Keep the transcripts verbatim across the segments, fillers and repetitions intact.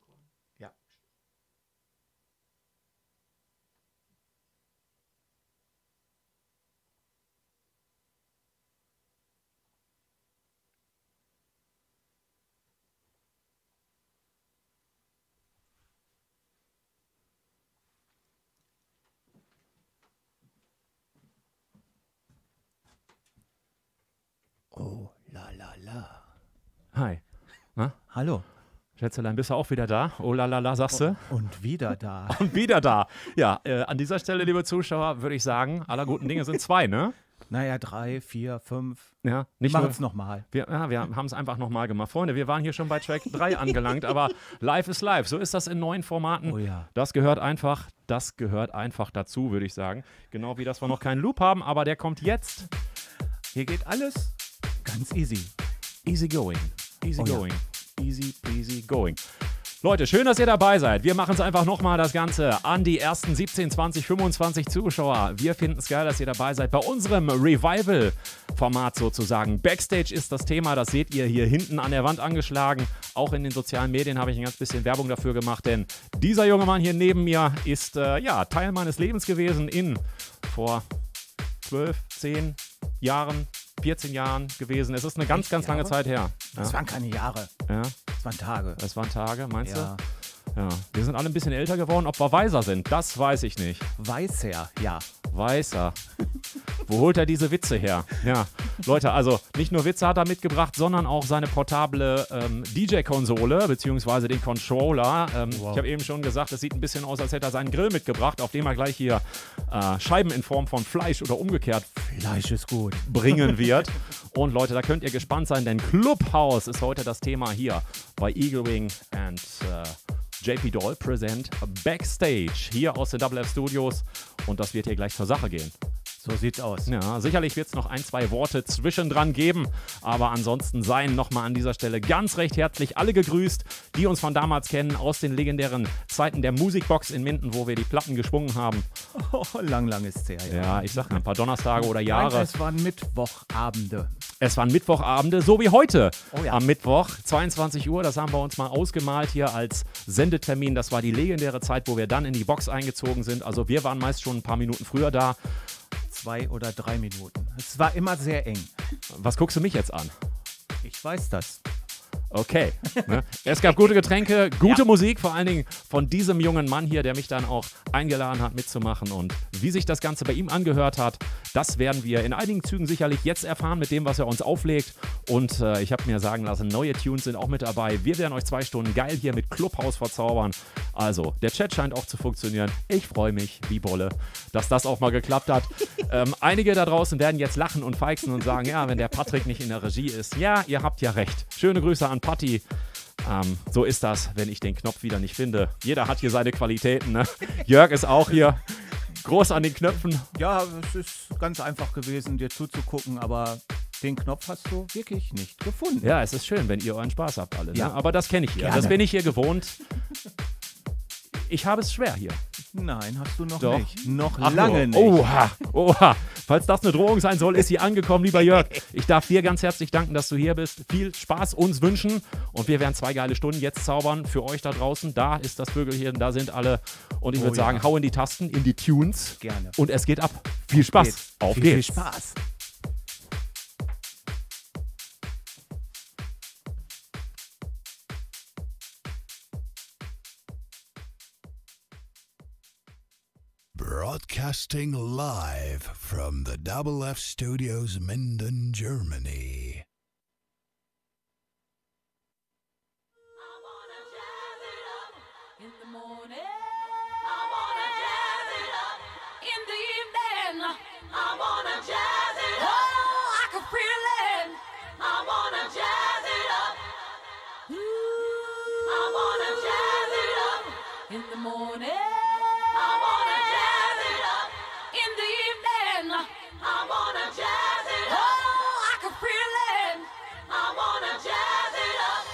reinkommen. Ja. Oh, la la la. Hi. Na? Hallo. Schätzelein, bist du auch wieder da? Oh la la la, sagst du? Und wieder da. Und wieder da. Ja, äh, an dieser Stelle, liebe Zuschauer, würde ich sagen, aller guten Dinge sind zwei, ne? Naja, drei, vier, fünf. Ja, Wir nicht machen nur, es nochmal. wir, ja, wir haben es einfach nochmal gemacht. Freunde, wir waren hier schon bei Track drei angelangt, aber live ist live. So ist das in neuen Formaten. Oh ja. Das gehört einfach, das gehört einfach dazu, würde ich sagen. Genau wie, dass wir noch keinen Loop haben, aber der kommt jetzt. Hier geht alles ganz easy. Easy going, easy Oh ja. going, easy peasy going. Leute, schön, dass ihr dabei seid. Wir machen es einfach nochmal das Ganze an die ersten siebzehn, zwanzig, fünfundzwanzig Zuschauer. Wir finden es geil, dass ihr dabei seid bei unserem Revival-Format sozusagen. Backstage ist das Thema, das seht ihr hier hinten an der Wand angeschlagen. Auch in den sozialen Medien habe ich ein ganz bisschen Werbung dafür gemacht, denn dieser junge Mann hier neben mir ist äh, ja Teil meines Lebens gewesen in vor zwölf, zehn Jahren, vierzehn Jahren gewesen. Es ist eine ganz, Echt ganz lange Jahre? Zeit her. Das Ja. waren keine Jahre. Ja. Das waren Tage. Es waren Tage, meinst Ja. du? Ja. Wir sind alle ein bisschen älter geworden. Ob wir weiser sind, das weiß ich nicht. Weißer, ja. Weißer. Wo holt er diese Witze her? Ja, Leute, also nicht nur Witze hat er mitgebracht, sondern auch seine portable ähm, D J-Konsole beziehungsweise den Controller. Ähm, Wow. Ich habe eben schon gesagt, es sieht ein bisschen aus, als hätte er seinen Grill mitgebracht, auf dem er gleich hier äh, Scheiben in Form von Fleisch oder umgekehrt Fleisch ist gut. bringen wird. Und Leute, da könnt ihr gespannt sein, denn Clubhouse ist heute das Thema hier bei Eagle Wing and äh, J P Doll Present Backstage hier aus den Double F Studios. Und das wird hier gleich zur Sache gehen. So sieht's aus. Ja, sicherlich wird es noch ein, zwei Worte zwischendran geben, aber ansonsten seien nochmal an dieser Stelle ganz recht herzlich alle gegrüßt, die uns von damals kennen, aus den legendären Zeiten der Musikbox in Minden, wo wir die Platten geschwungen haben. Oh, lang, lang ist's her. Ja, Ja, ich sag ein paar Donnerstage oder Nein, Jahre. es waren Mittwochabende. Es waren Mittwochabende, so wie heute Oh ja. am Mittwoch, zweiundzwanzig Uhr. Das haben wir uns mal ausgemalt hier als Sendetermin. Das war die legendäre Zeit, wo wir dann in die Box eingezogen sind. Also wir waren meist schon ein paar Minuten früher da. Zwei oder drei Minuten. Es war immer sehr eng. Was guckst du mich jetzt an? Ich weiß das. Okay. Ne? Es gab gute Getränke, gute Ja. Musik, vor allen Dingen von diesem jungen Mann hier, der mich dann auch eingeladen hat, mitzumachen. Und wie sich das Ganze bei ihm angehört hat, das werden wir in einigen Zügen sicherlich jetzt erfahren mit dem, was er uns auflegt. Und äh, ich habe mir sagen lassen, neue Tunes sind auch mit dabei. Wir werden euch zwei Stunden geil hier mit Clubhouse verzaubern. Also, der Chat scheint auch zu funktionieren. Ich freue mich, wie Bolle, dass das auch mal geklappt hat. ähm, einige da draußen werden jetzt lachen und feixen und sagen, ja, wenn der Patrick nicht in der Regie ist. Ja, ihr habt ja recht. Schöne Grüße an Patti. Ähm, so ist das, wenn ich den Knopf wieder nicht finde. Jeder hat hier seine Qualitäten. Ne? Jörg ist auch hier groß an den Knöpfen. Ja, es ist ganz einfach gewesen, dir zuzugucken, aber den Knopf hast du wirklich nicht gefunden. Ja, es ist schön, wenn ihr euren Spaß habt alle. Ne? Ja. Aber das kenne ich hier. Gerne. Das bin ich hier gewohnt. Ich habe es schwer hier. Nein, hast du noch Doch. nicht. Noch Ach, lange nur. nicht. Oha, oha. Falls das eine Drohung sein soll, ist sie angekommen, lieber Jörg. Ich darf dir ganz herzlich danken, dass du hier bist. Viel Spaß uns wünschen. Und wir werden zwei geile Stunden jetzt zaubern für euch da draußen. Da ist das Vögelchen, da sind alle. Und ich Oh würde ja. sagen, hau in die Tasten, in die Tunes. Gerne. Und es geht ab. Viel Spaß. Geht's. Auf viel, geht's. Viel Spaß. Broadcasting live from the Double F Studios, Minden, Germany. I wanna jazz it up in the morning. I wanna jazz it up in the evening. I wanna jazz it up. Oh, I can feel it. I wanna jazz it up. Ooh, I wanna jazz it up in the morning. I wanna jazz it up in the evening. I wanna jazz it up. Oh, I can feel it. I wanna jazz it up.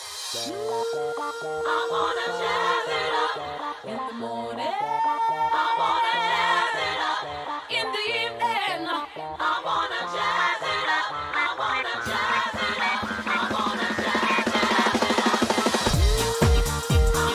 I wanna jazz it up in the morning. I wanna jazz it up in the evening. I wanna jazz it up. I wanna jazz it up. I wanna jazz it up. I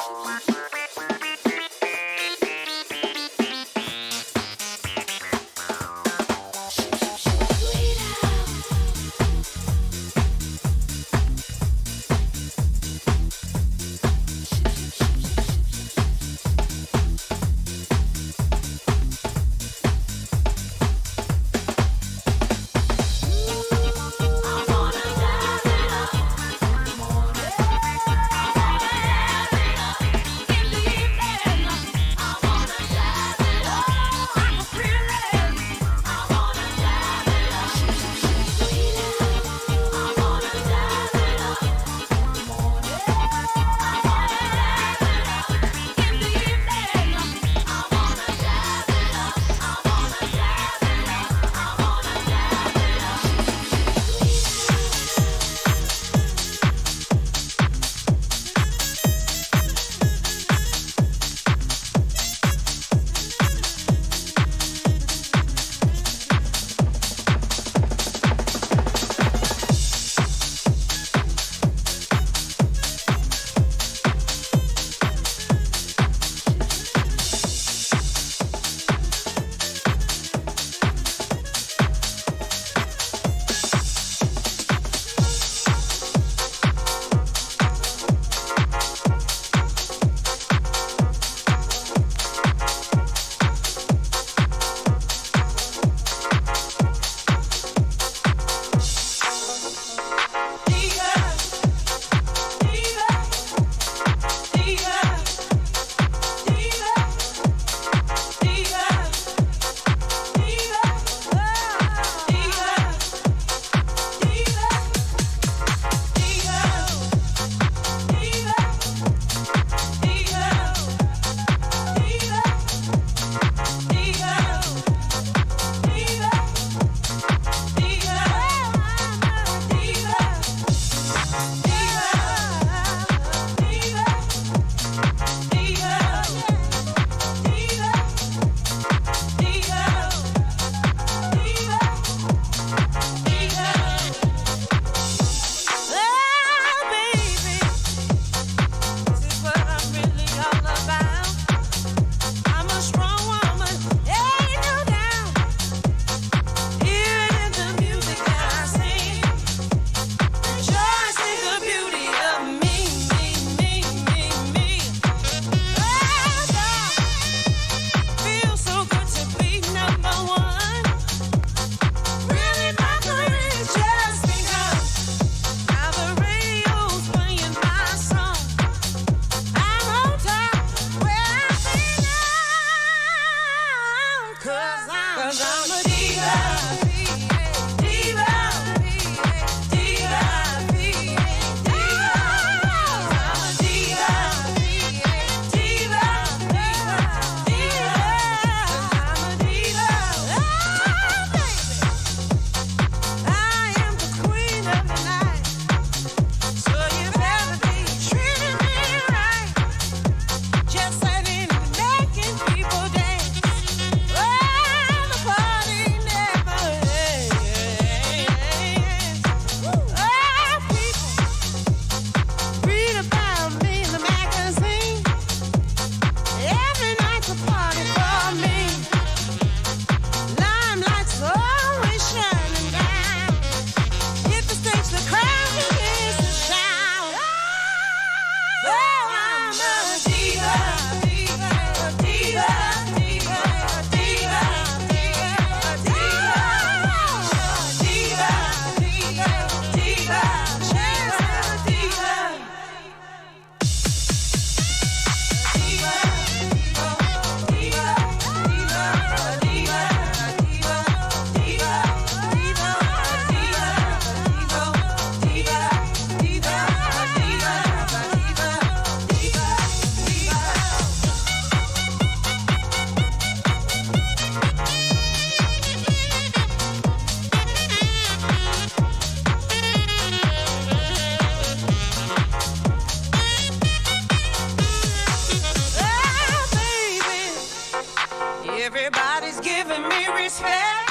Everybody's giving me respect.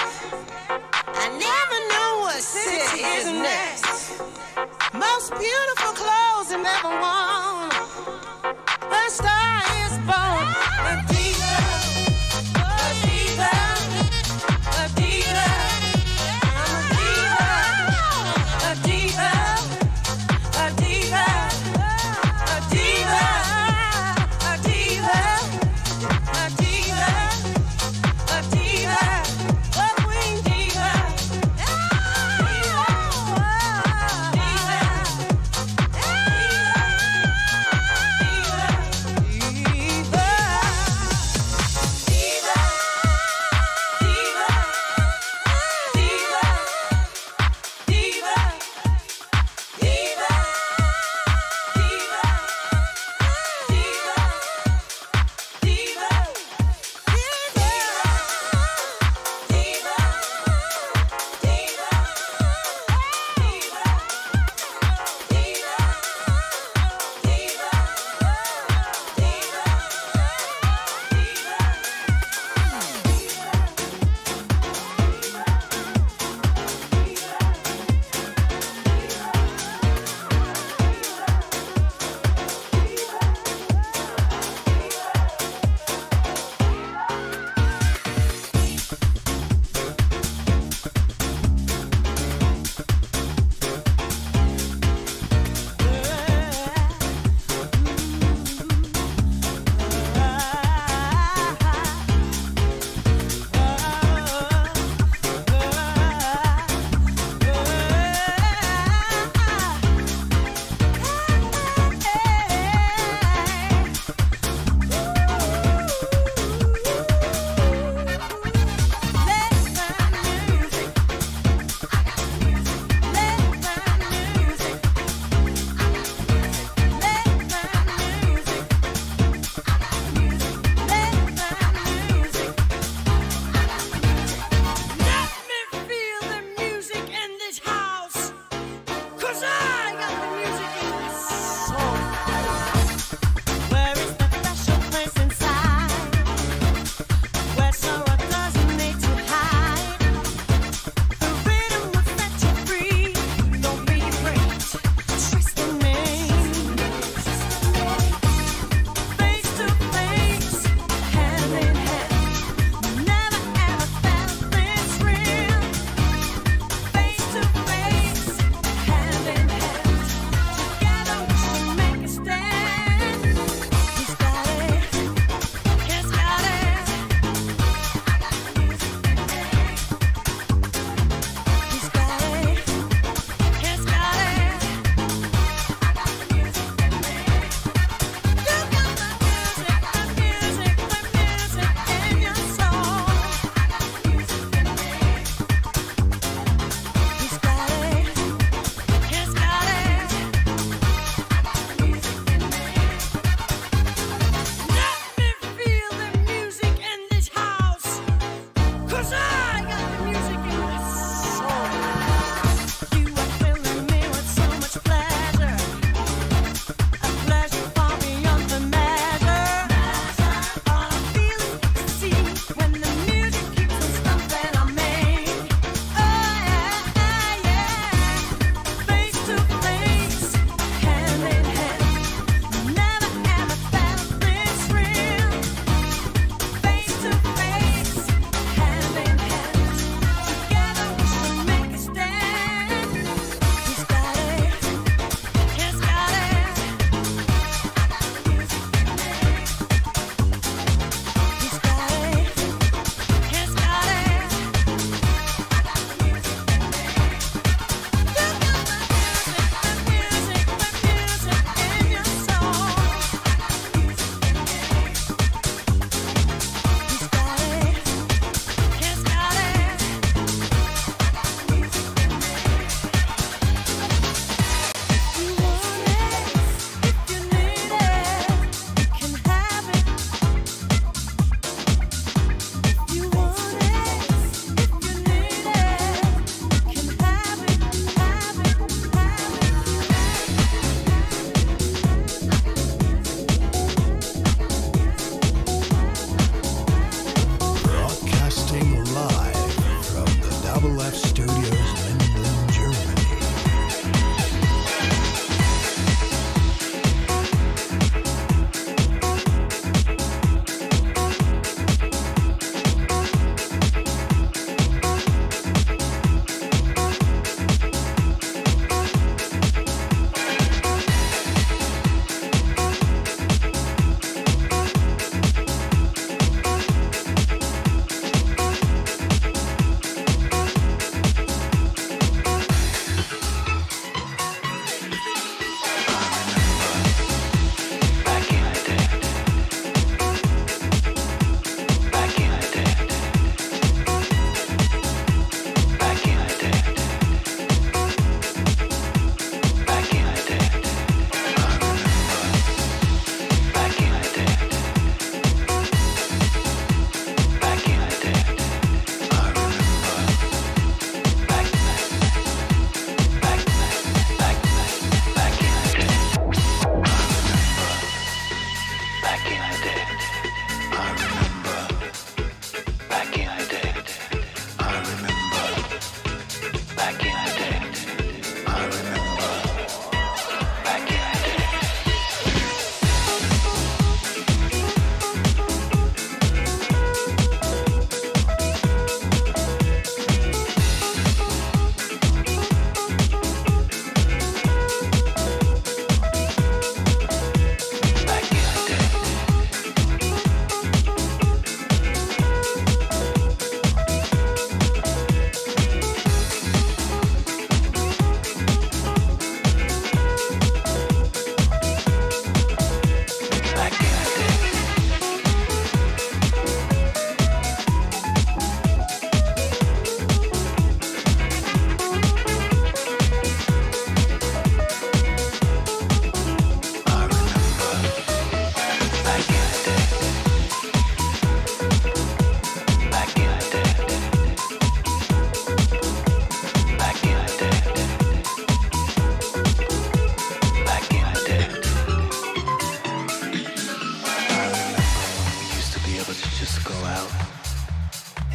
I never know what city is next. Most beautiful clothes I've ever worn. a star is born. A diva, a diva, a diva. I'm a diva, a diva, a diva, a diva, a diva, a diva, a queen diva. Diva, diva, diva.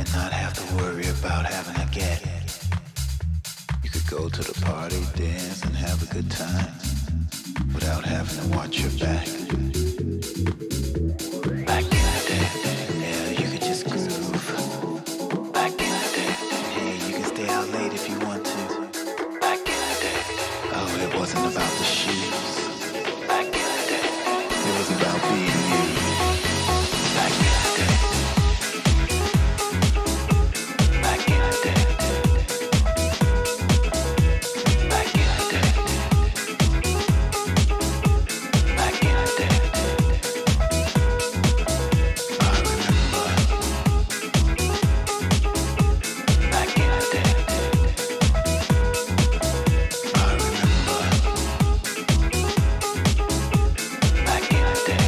and not have to worry about having a get. You could go to the party, dance, and have a good time without having to watch your back. Back in the day, yeah, you could just groove. Back in the day, hey, you can stay out late if you want to. Back in the day, oh, it wasn't about the shoes. Back in the day, it was about being you. Back in the day. Back in the day. Back in the day. Back in the day. I remember. Back in the day. I remember. Back in the day.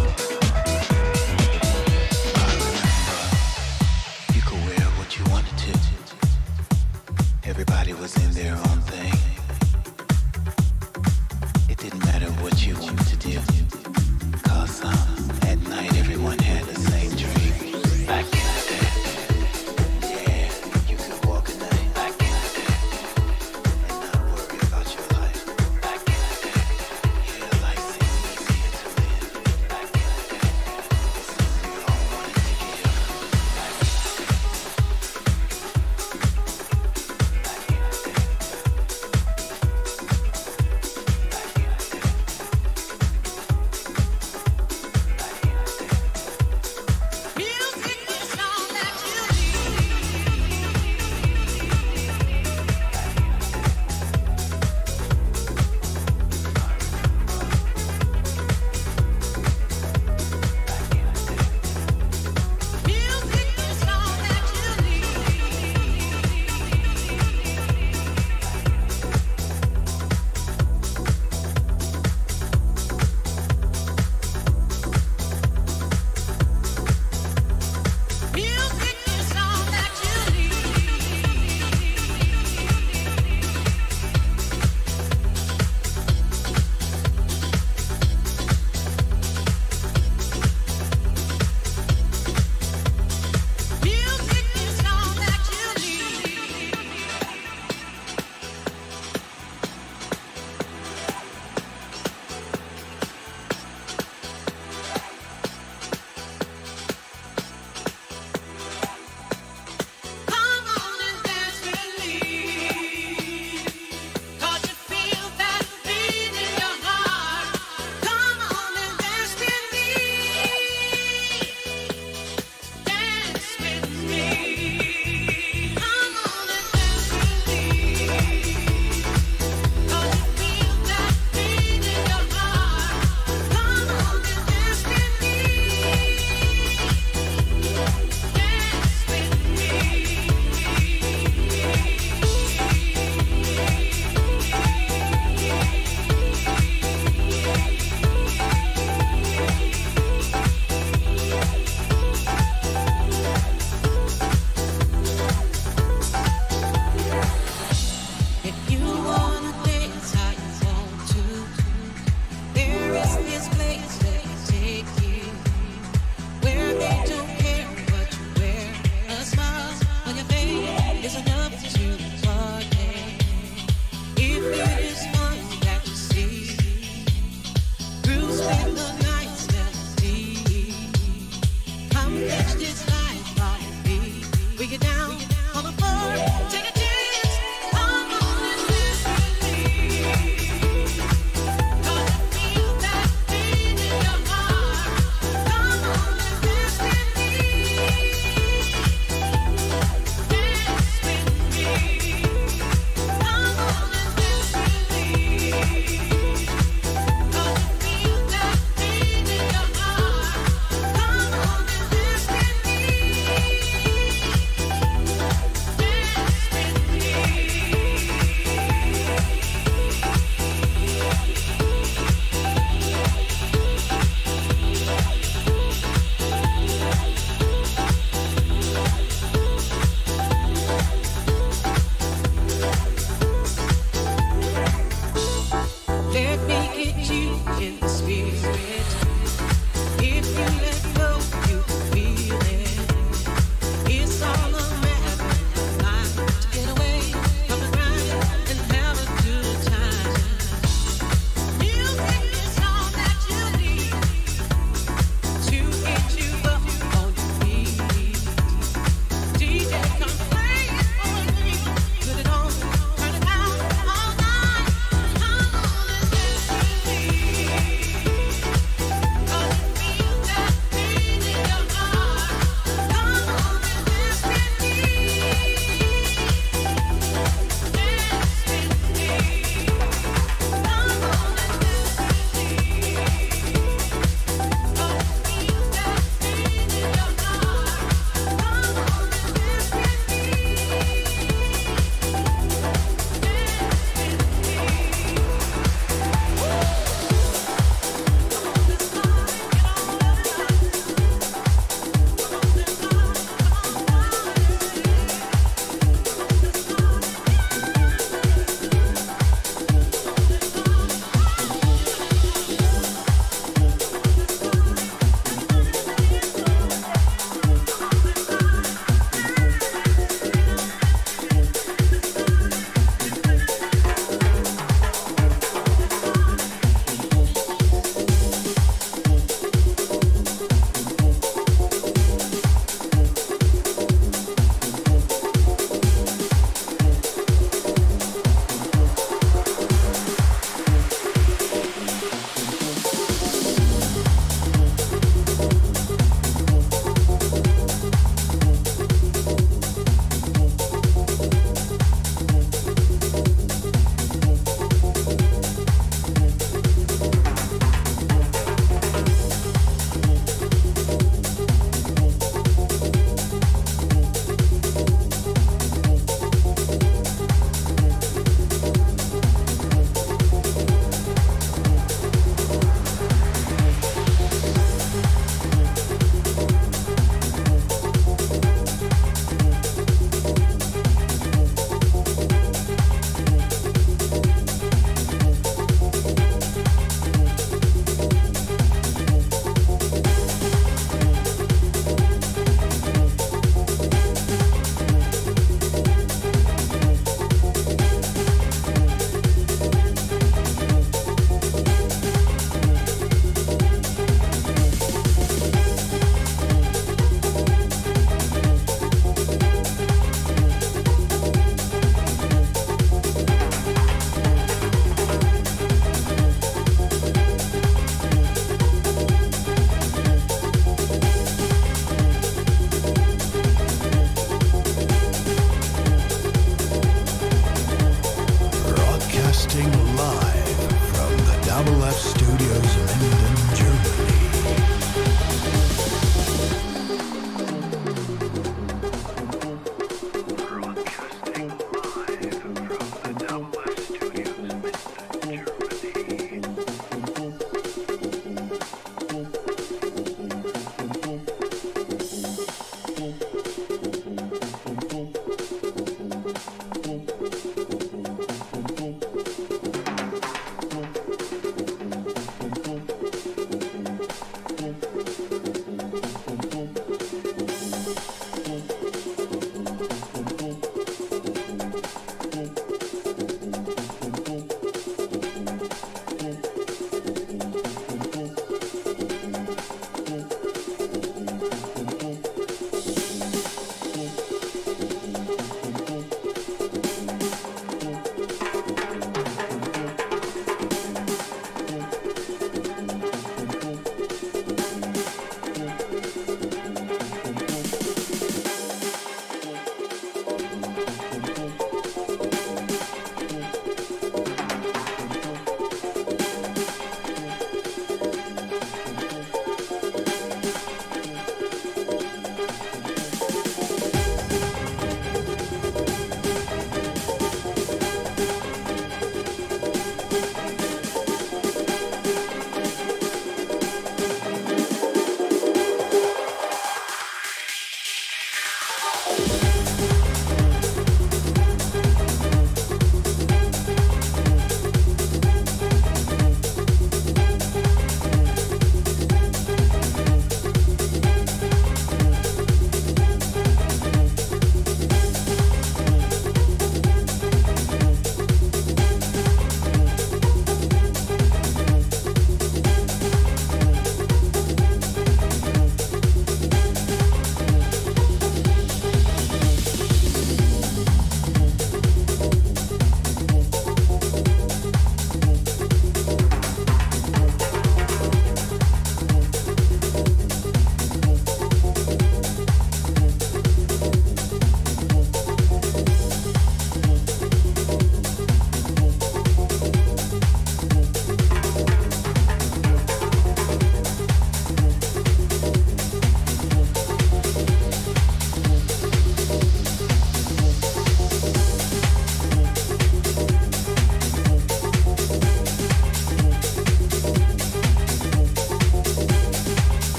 I remember. You could wear what you wanted to. Everybody was in their own thing. It didn't matter what you wanted to do. Cause um, at night everyone had the same dream. Back in the day. Yeah, you could walk a night. Back in the day. And not worry about your life. Back in the day. Yeah, life seemed easier to live. Back in the day. It's something we all wanted to give. Back in the day. Back in the day.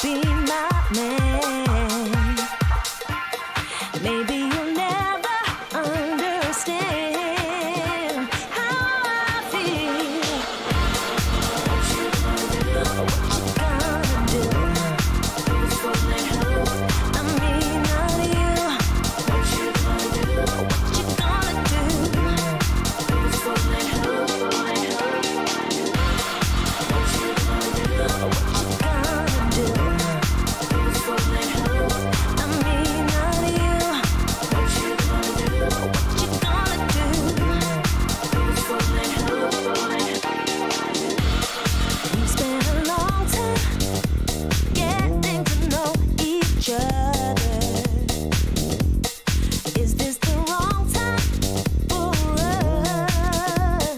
be my man. Maybe you'll never understand how I feel. What you gonna do? I mean, not you. What you gonna do? What you gonna do? What you gonna do? What you gonna do? I mean, not you. What you gonna do? What you gonna do? We spent a long time getting to know each other. Is this the wrong time for us?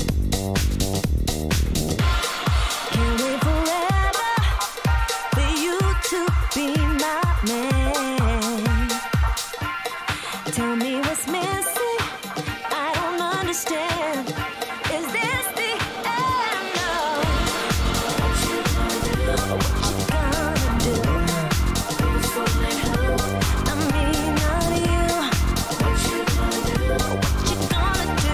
Can't wait forever for you to be my man. Tell me what's missing. I don't understand. Is this the end? No. What you gonna do? What you gonna do? I mean, not you. What you gonna do? What you gonna do?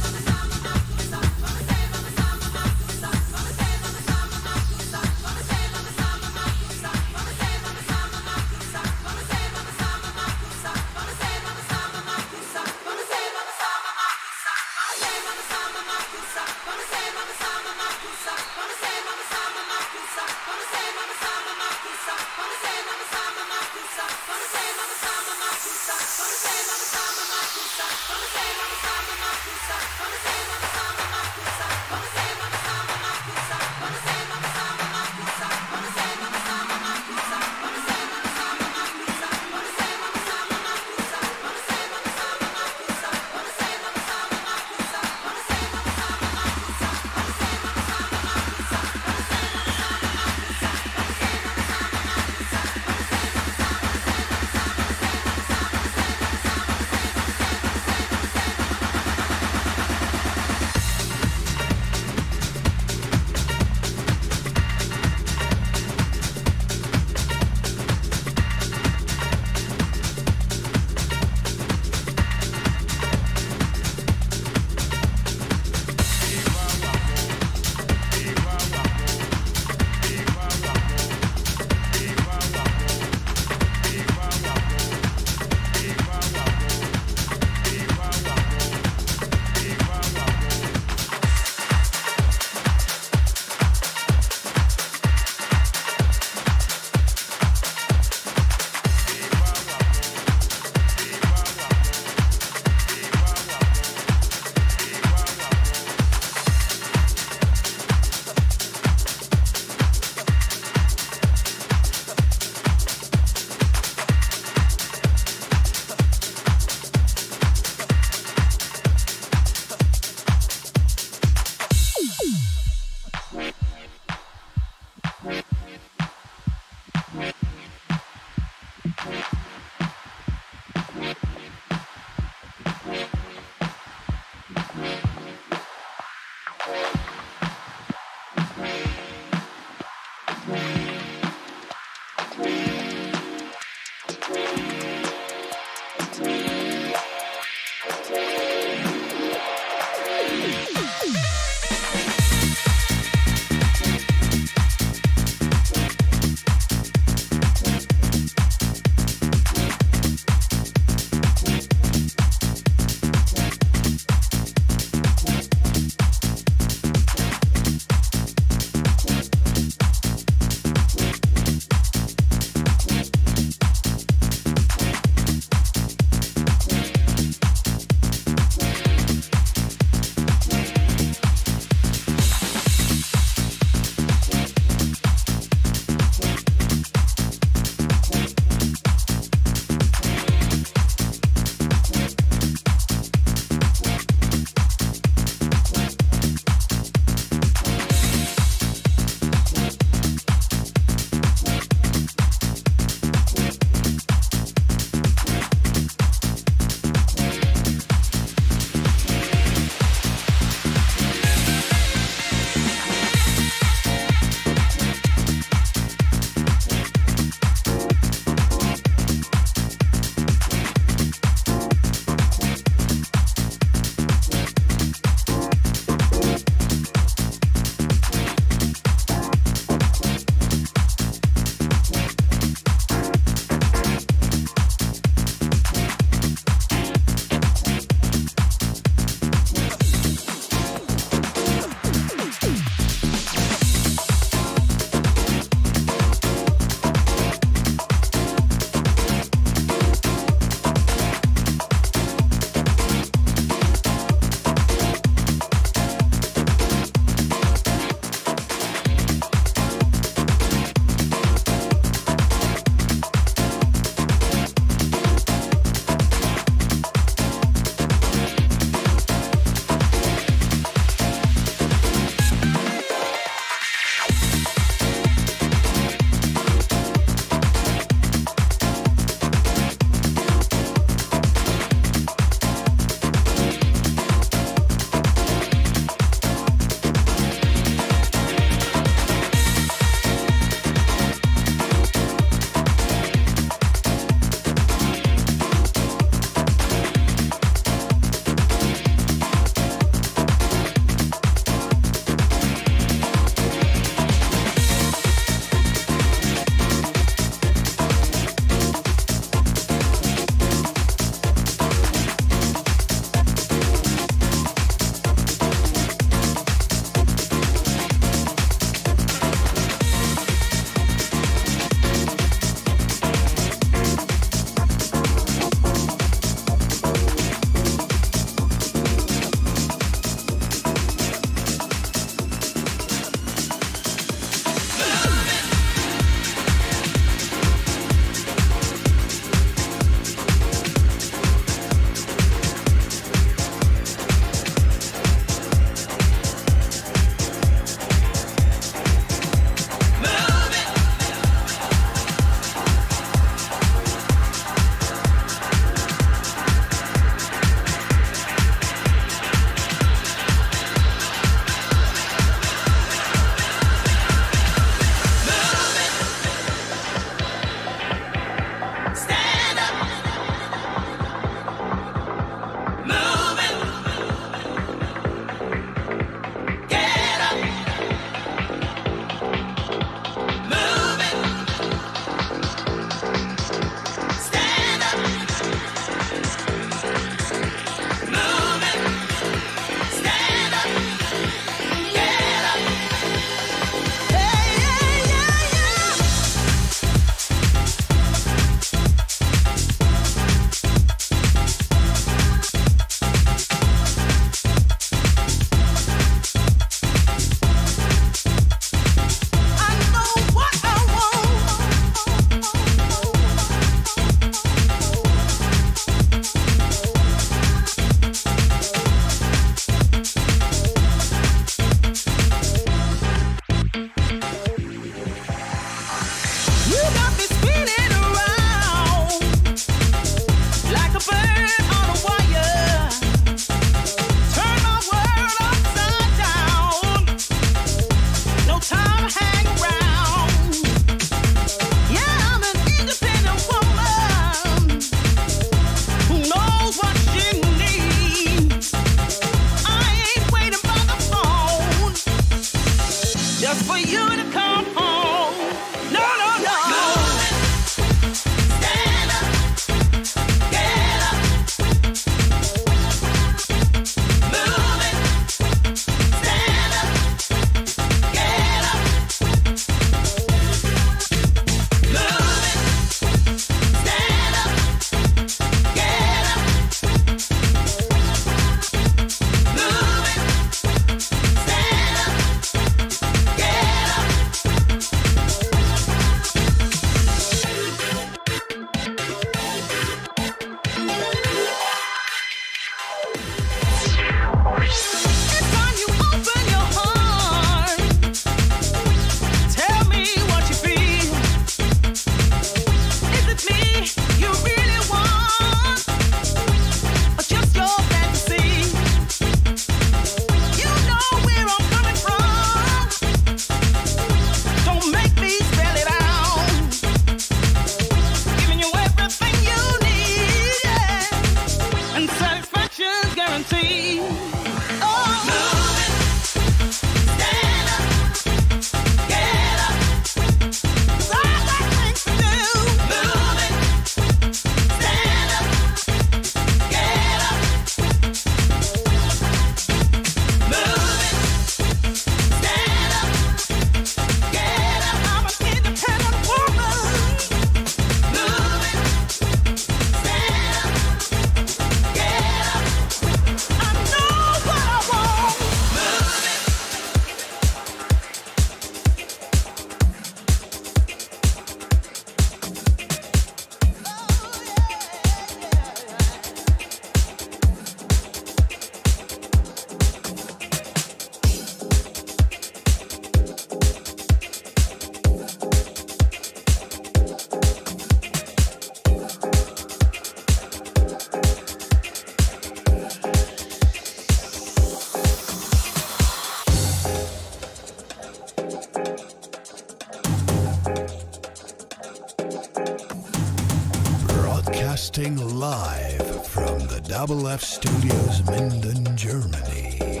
Broadcasting live from the Double F Studios, Minden, Germany.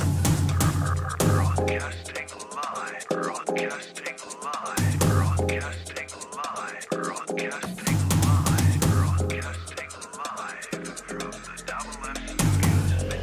Broadcasting live, broadcasting live, broadcasting live, broadcasting live, broadcasting live from the Double F Studios, Minden,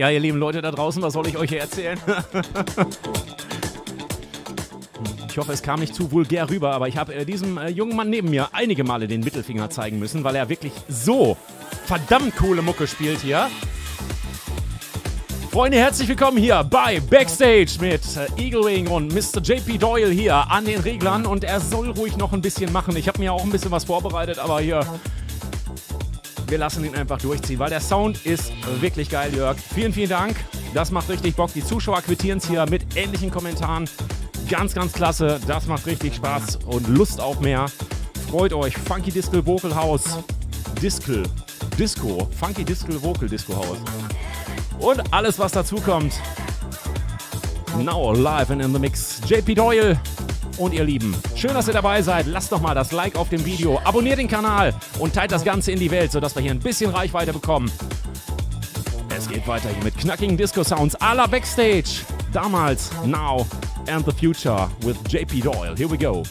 Ja, ihr lieben Leute da draußen, was soll ich euch hier erzählen? Ich hoffe, es kam nicht zu vulgär rüber, aber ich habe äh, diesem äh, jungen Mann neben mir einige Male den Mittelfinger zeigen müssen, weil er wirklich so verdammt coole Mucke spielt hier. Freunde, herzlich willkommen hier bei Backstage mit äh, Eagle Wing und Mister J P Doyle hier an den Reglern und er soll ruhig noch ein bisschen machen. Ich habe mir auch ein bisschen was vorbereitet, aber hier, wir lassen ihn einfach durchziehen, weil der Sound ist wirklich geil, Jörg. Vielen, vielen Dank. Das macht richtig Bock. Die Zuschauer quittieren es hier mit ähnlichen Kommentaren. Ganz, ganz klasse. Das macht richtig Spaß und Lust auf mehr. Freut euch. Funky Disco Vocal House. Disco. Disco. Funky Disco Vocal Disco House. Und alles, was dazu kommt. Now live and in the mix. J P Doyle und ihr Lieben. Schön, dass ihr dabei seid. Lasst doch mal das Like auf dem Video. Abonniert den Kanal und teilt das Ganze in die Welt, sodass wir hier ein bisschen Reichweite bekommen. Es geht weiter hier mit knackigen Disco-Sounds à la Backstage. Damals, now and the future with J P Doyle. Here we go.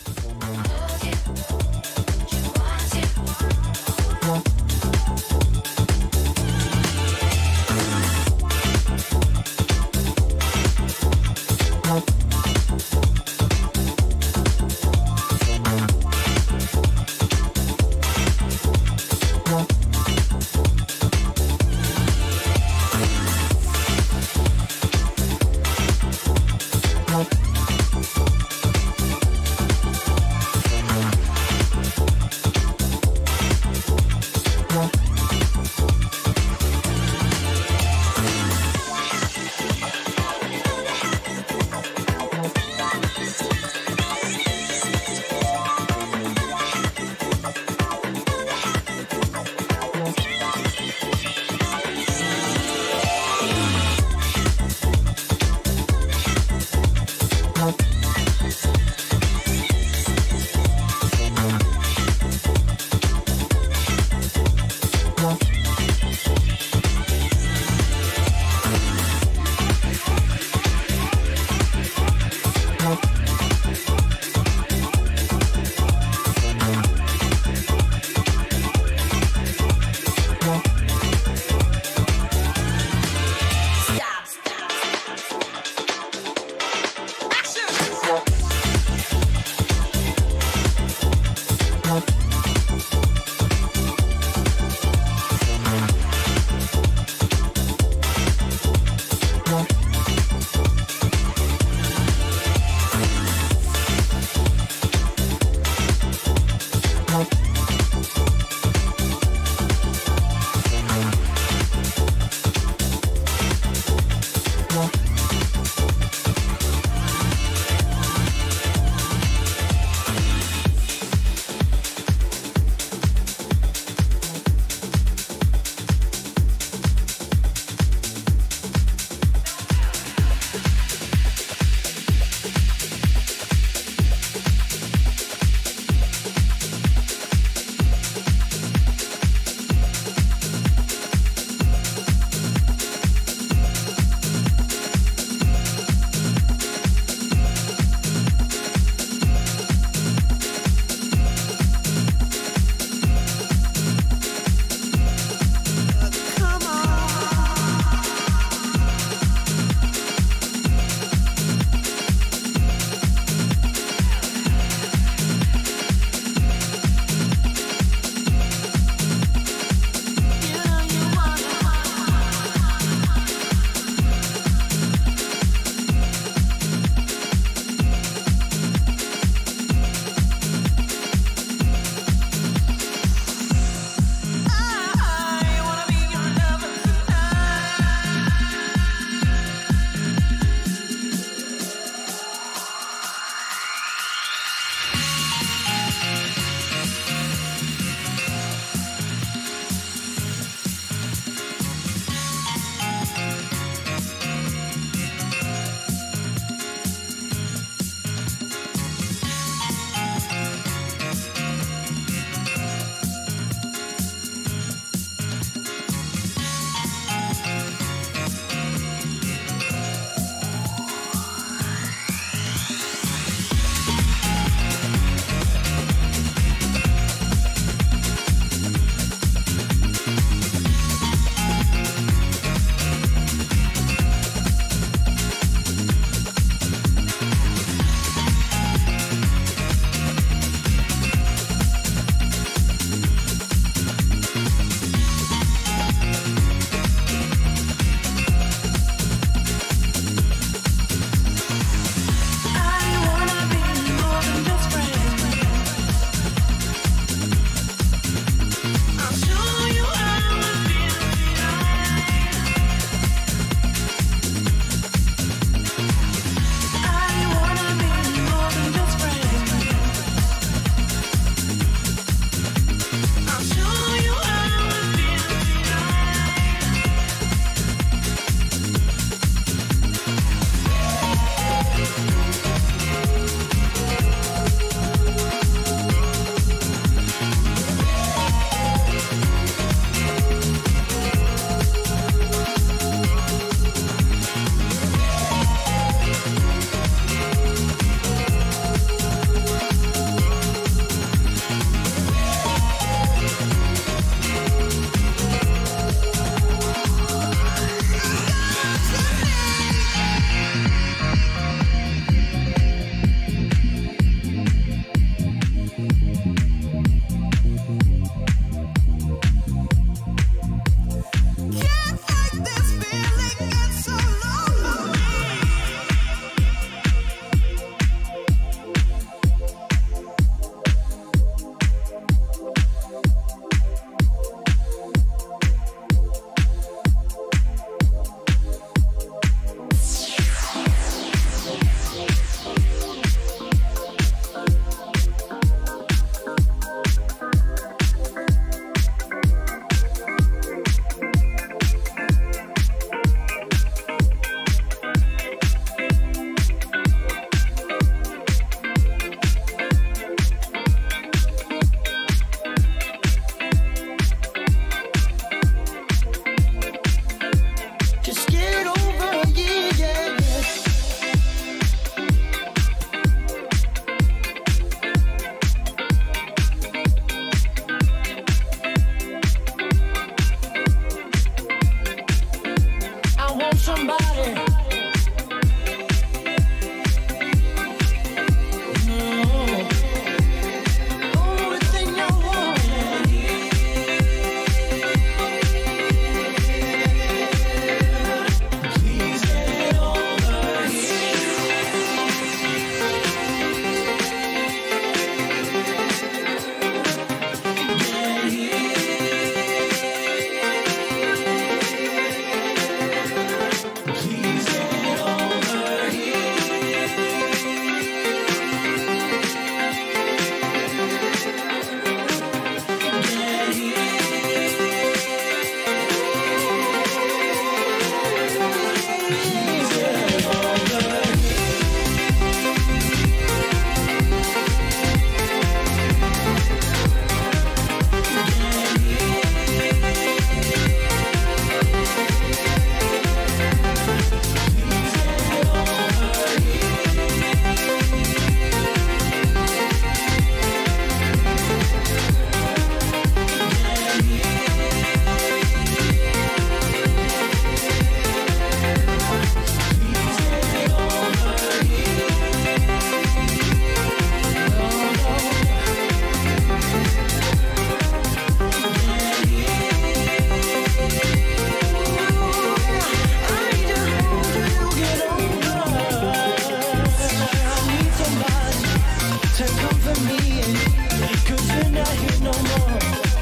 comfort me, 'cause you're not here no more.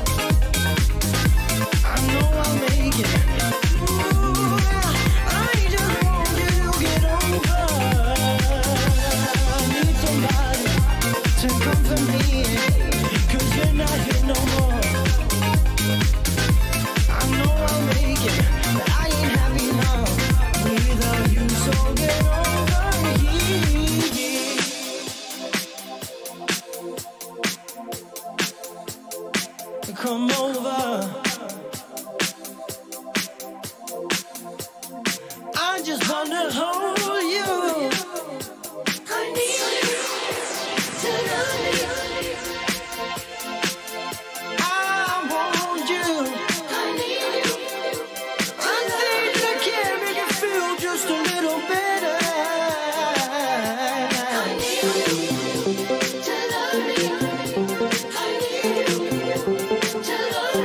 I know I'll make it. Ooh, I just want you to get over. I need somebody to comfort me, 'cause you're not here no more. I know I'll make it, but I ain't happy now without you, so get over here. Come over. I just wanna hold you. I need you tonight. I want you. I need you. I think I can make you feel just a little better. I need you tonight. I need you tonight.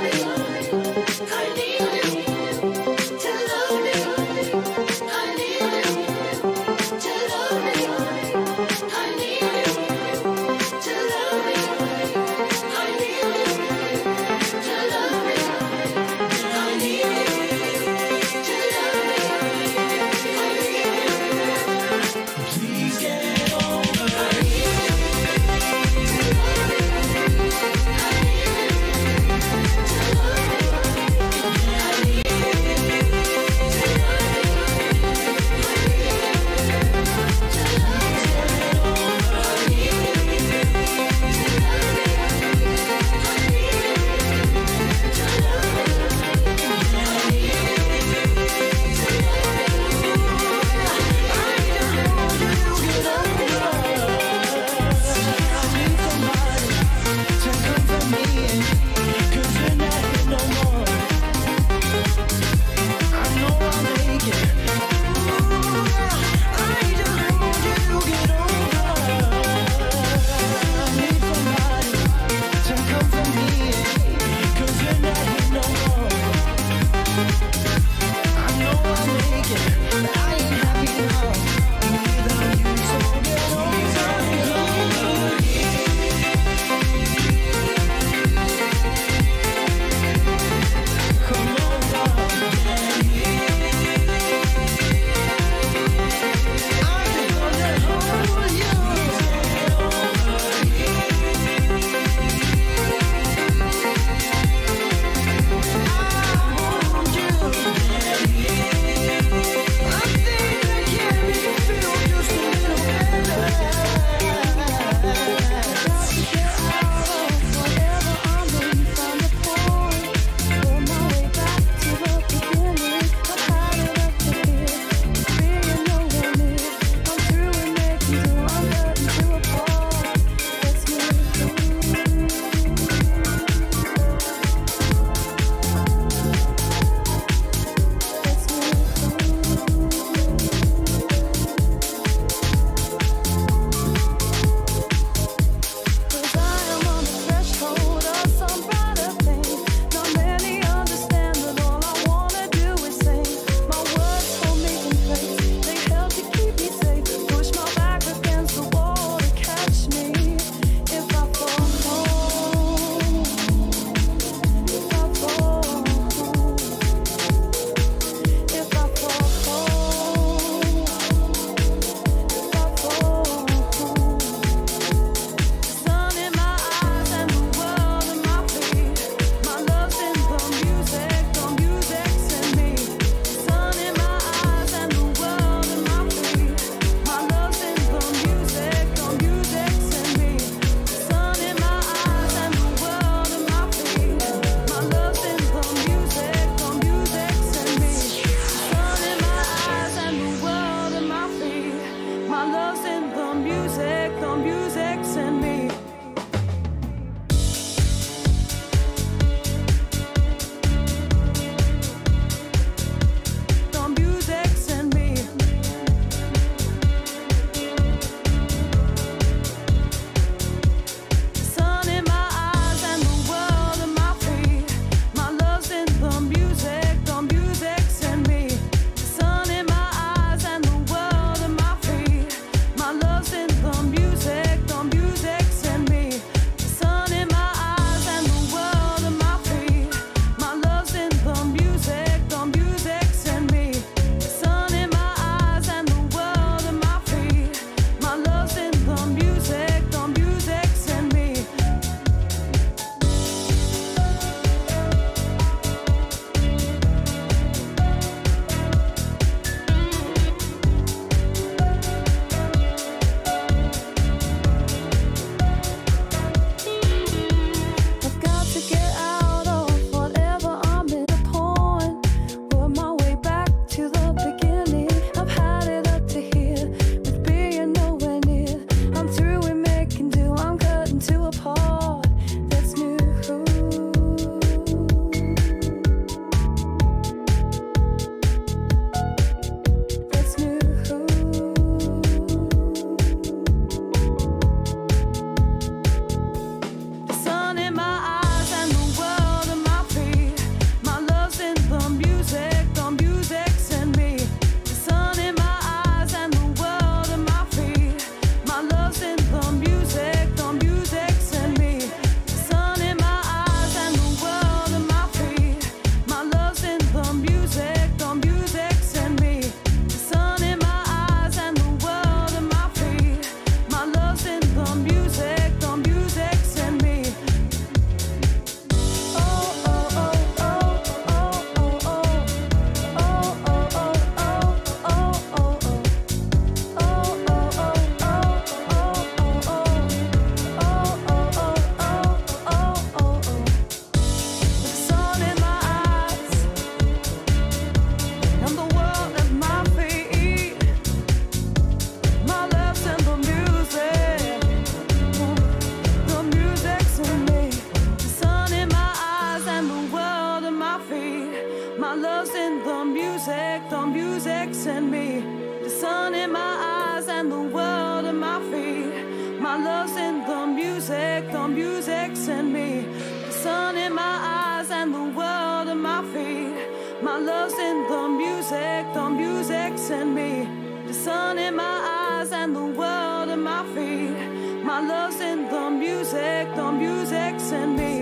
and me. The sun in my eyes and the world at my feet. My love's in the music, the music's in me. The sun in my eyes and the world at my feet. My love's in the music, the music's in me. The sun in my eyes and the world at my feet. My love's in the music, the music's in me.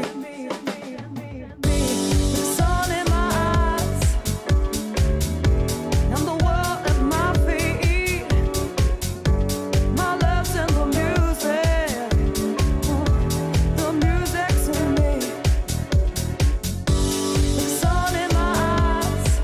The sun in my eyes and the world at my feet. My love's in the music, the music's in me. The sun in my eyes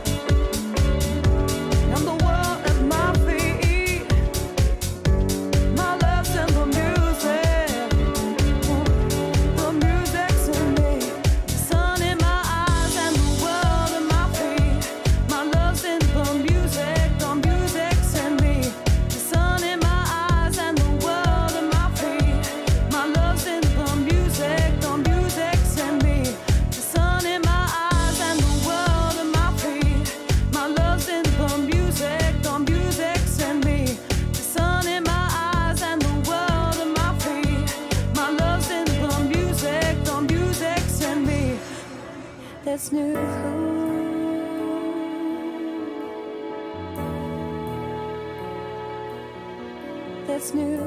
and the world at my feet. My love's in the music, the music's in me. The sun in my eyes and the world at my feet. My love's in the music, the music's in me. The sun in my eyes and the world at my feet. My love's in the music, the music's in me. The sun in my eyes and the world at my feet. My love's in the music, the music's in me. The sun in my eyes and the world at my feet. My love's in the music, the music's in me. That's new. That's new.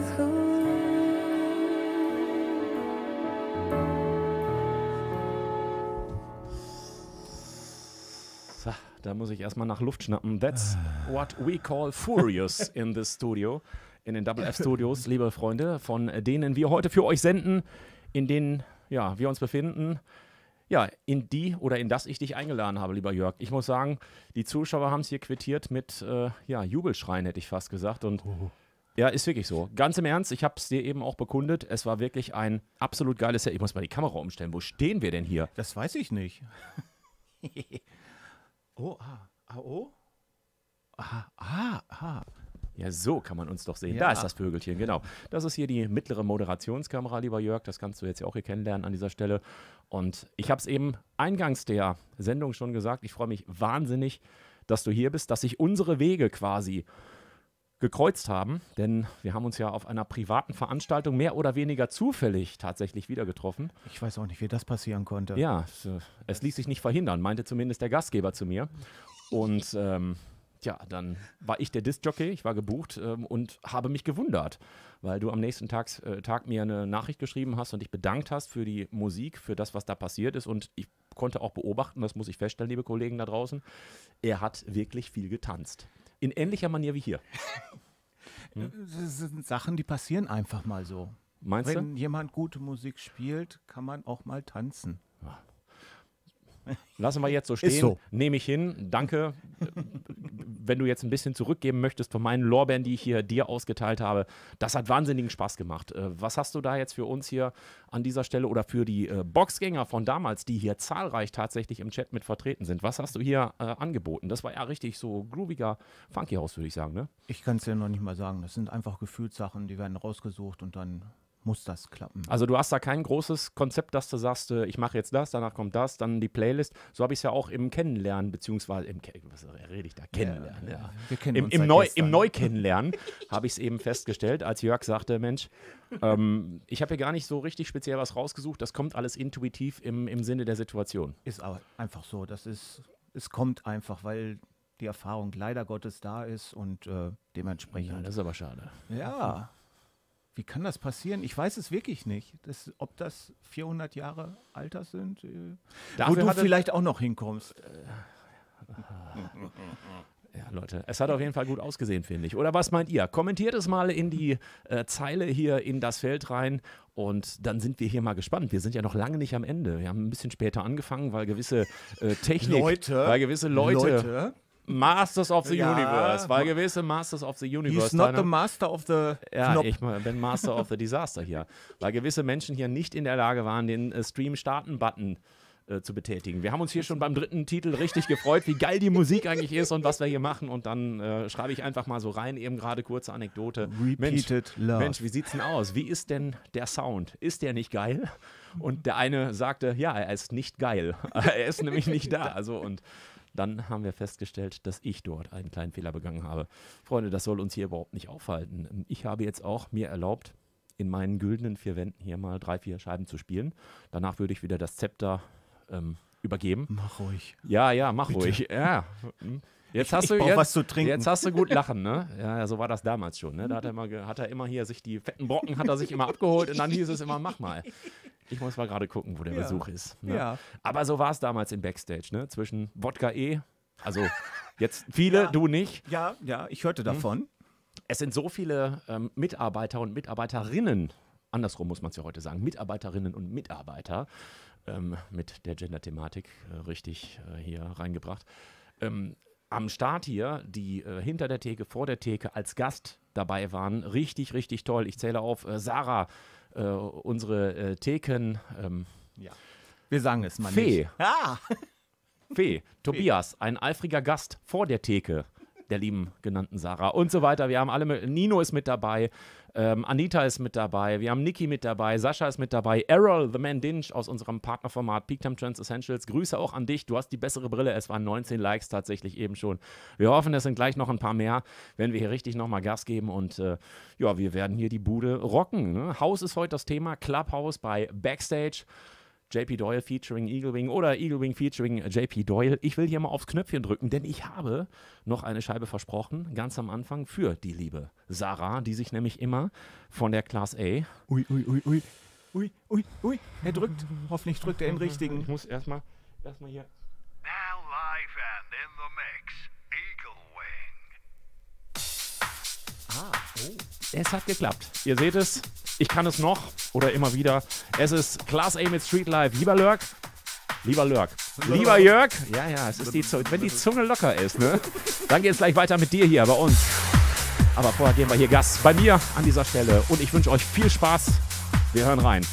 So, da muss ich erstmal nach Luft schnappen. That's what we call furious in this studio, in den Double F Studios, liebe Freunde, von denen wir heute für euch senden, in denen ja, wir uns befinden. Ja, in die oder in das ich dich eingeladen habe, lieber Jörg. Ich muss sagen, die Zuschauer haben es hier quittiert mit äh, ja, Jubelschreien, hätte ich fast gesagt. Und ja, ist wirklich so. Ganz im Ernst, ich habe es dir eben auch bekundet. Es war wirklich ein absolut geiles Set. Ich muss mal die Kamera umstellen. Wo stehen wir denn hier? Das weiß ich nicht. Oh, ah, ah, oh. Ah, ah, ah. Ja, so kann man uns doch sehen. Ja. Da ist das Vögelchen, genau. Das ist hier die mittlere Moderationskamera, lieber Jörg. Das kannst du jetzt ja auch hier kennenlernen an dieser Stelle. Und ich habe es eben eingangs der Sendung schon gesagt. Ich freue mich wahnsinnig, dass du hier bist, dass sich unsere Wege quasi gekreuzt haben. Denn wir haben uns ja auf einer privaten Veranstaltung mehr oder weniger zufällig tatsächlich wieder getroffen. Ich weiß auch nicht, wie das passieren konnte. Ja, es, äh, es ließ sich nicht verhindern, meinte zumindest der Gastgeber zu mir. Und ähm, ja, dann war ich der Disc-Jockey, ich war gebucht ähm, und habe mich gewundert, weil du am nächsten Tag, äh, Tag mir eine Nachricht geschrieben hast und dich bedankt hast für die Musik, für das, was da passiert ist. Und ich konnte auch beobachten, das muss ich feststellen, liebe Kollegen da draußen, er hat wirklich viel getanzt. In ähnlicher Manier wie hier. Das sind Sachen, die passieren einfach mal so. Meinst Wenn du? jemand gute Musik spielt, kann man auch mal tanzen. Lassen wir jetzt so stehen. Ist so. Nehme ich hin. Danke. Wenn du jetzt ein bisschen zurückgeben möchtest von meinen Lorbeeren, die ich hier dir ausgeteilt habe, das hat wahnsinnigen Spaß gemacht. Äh, was hast du da jetzt für uns hier an dieser Stelle oder für die äh, Boxgänger von damals, die hier zahlreich tatsächlich im Chat mit vertreten sind? Was hast du hier äh, angeboten? Das war ja richtig so grooviger Funky House, würde ich sagen, ne? Ich kann es dir noch nicht mal sagen. Das sind einfach Gefühlssachen, die werden rausgesucht und dann muss das klappen. Also du hast da kein großes Konzept, dass du sagst, äh, ich mache jetzt das, danach kommt das, dann die Playlist. So habe ich es ja auch im Kennenlernen, beziehungsweise im, Ke was rede ich da? Kennenlernen, ja. Wir kennen Im, uns im, seit Neu, gestern. Im Neukennenlernen habe ich es eben festgestellt, als Jörg sagte, Mensch, ähm, ich habe hier gar nicht so richtig speziell was rausgesucht, das kommt alles intuitiv im, im Sinne der Situation. Ist aber einfach so. Das ist, es kommt einfach, weil die Erfahrung leider Gottes da ist und äh, Ja, dementsprechend. das ist aber schade. Ja. Wie kann das passieren? Ich weiß es wirklich nicht. Das, ob das vierhundert Jahre Alter sind, äh, wo Dafür du hatte- vielleicht auch noch hinkommst. Ja, Leute, es hat auf jeden Fall gut ausgesehen, finde ich. Oder was meint ihr? Kommentiert es mal in die äh, Zeile hier in das Feld rein und dann sind wir hier mal gespannt. Wir sind ja noch lange nicht am Ende. Wir haben ein bisschen später angefangen, weil gewisse äh, Technik, Leute, weil gewisse Leute, Leute. Masters of the Ja. Universe, weil gewisse Masters of the Universe. He's not deiner- the master of the Ja, Knopf. ich bin Master of the Disaster hier. Weil gewisse Menschen hier nicht in der Lage waren, den äh, Stream-Starten-Button äh, zu betätigen. Wir haben uns hier schon beim dritten Titel richtig gefreut, wie geil die Musik eigentlich ist und was wir hier machen. Und dann äh, schreibe ich einfach mal so rein, eben gerade kurze Anekdote. Repeated Mensch, love. Mensch, wie sieht's denn aus? Wie ist denn der Sound? Ist der nicht geil? Und der eine sagte, ja, er ist nicht geil. Er ist nämlich nicht da. Also und dann haben wir festgestellt, dass ich dort einen kleinen Fehler begangen habe. Freunde, das soll uns hier überhaupt nicht aufhalten. Ich habe jetzt auch mir erlaubt, in meinen güldenen vier Wänden hier mal drei, vier Scheiben zu spielen. Danach würde ich wieder das Zepter ähm, übergeben. Mach ruhig. Ja, ja, mach ruhig. Ja. Jetzt hast ich du brauch jetzt, was zu trinken. Jetzt hast du gut lachen, ne? Ja, so war das damals schon, ne? Da hat er, immer, ge- hat er immer hier sich die fetten Brocken hat er sich immer abgeholt und dann hieß es immer, mach mal. Ich muss mal gerade gucken, wo der Ja. Besuch ist. Ne? Ja. Aber so war es damals im Backstage, ne? Zwischen Wodka E, also jetzt viele, Ja. du nicht. Ja, ja, ich hörte davon. Es sind so viele ähm, Mitarbeiter und Mitarbeiterinnen, andersrum muss man es ja heute sagen, Mitarbeiterinnen und Mitarbeiter ähm, mit der Gender-Thematik äh, richtig äh, hier reingebracht. Ähm, am Start hier, die äh, hinter der Theke, vor der Theke als Gast dabei waren, richtig, richtig toll. Ich zähle auf äh, Sarah, äh, unsere äh, Theken, ähm, Wir sagen es mal Fee. nicht. Ah, Fee, Tobias, ein eifriger Gast vor der Theke der lieben genannten Sarah und so weiter. Wir haben alle, mit, Nino ist mit dabei, ähm, Anita ist mit dabei, wir haben Niki mit dabei, Sascha ist mit dabei, Errol, The Man Dinch aus unserem Partnerformat Peak Time Trends Essentials. Grüße auch an dich, du hast die bessere Brille, es waren neunzehn Likes tatsächlich eben schon. Wir hoffen, es sind gleich noch ein paar mehr, wenn wir hier richtig nochmal Gas geben und äh, ja, wir werden hier die Bude rocken. Ne? Haus ist heute das Thema, Clubhouse bei Backstage. J P Doyle featuring Eaglewing oder Eaglewing featuring J P Doyle. Ich will hier mal aufs Knöpfchen drücken, denn ich habe noch eine Scheibe versprochen, ganz am Anfang für die liebe Sarah, die sich nämlich immer von der Class A... ui, ui, ui, ui. Ui, ui, ui. Er drückt. Hoffentlich drückt er den richtigen. Ich muss erstmal erstmal hier... Now live and in the mix, Eagle Wing. Es hat geklappt. Ihr seht es, ich kann es noch oder immer wieder. Es ist Class A mit Street Life. Lieber Lurk, lieber Lurk, lieber Jörg. Ja, ja, es ist die Zunge. Wenn die Zunge locker ist, ne? Dann geht es gleich weiter mit dir hier bei uns. Aber vorher geben wir hier Gas bei mir an dieser Stelle. Und ich wünsche euch viel Spaß. Wir hören rein.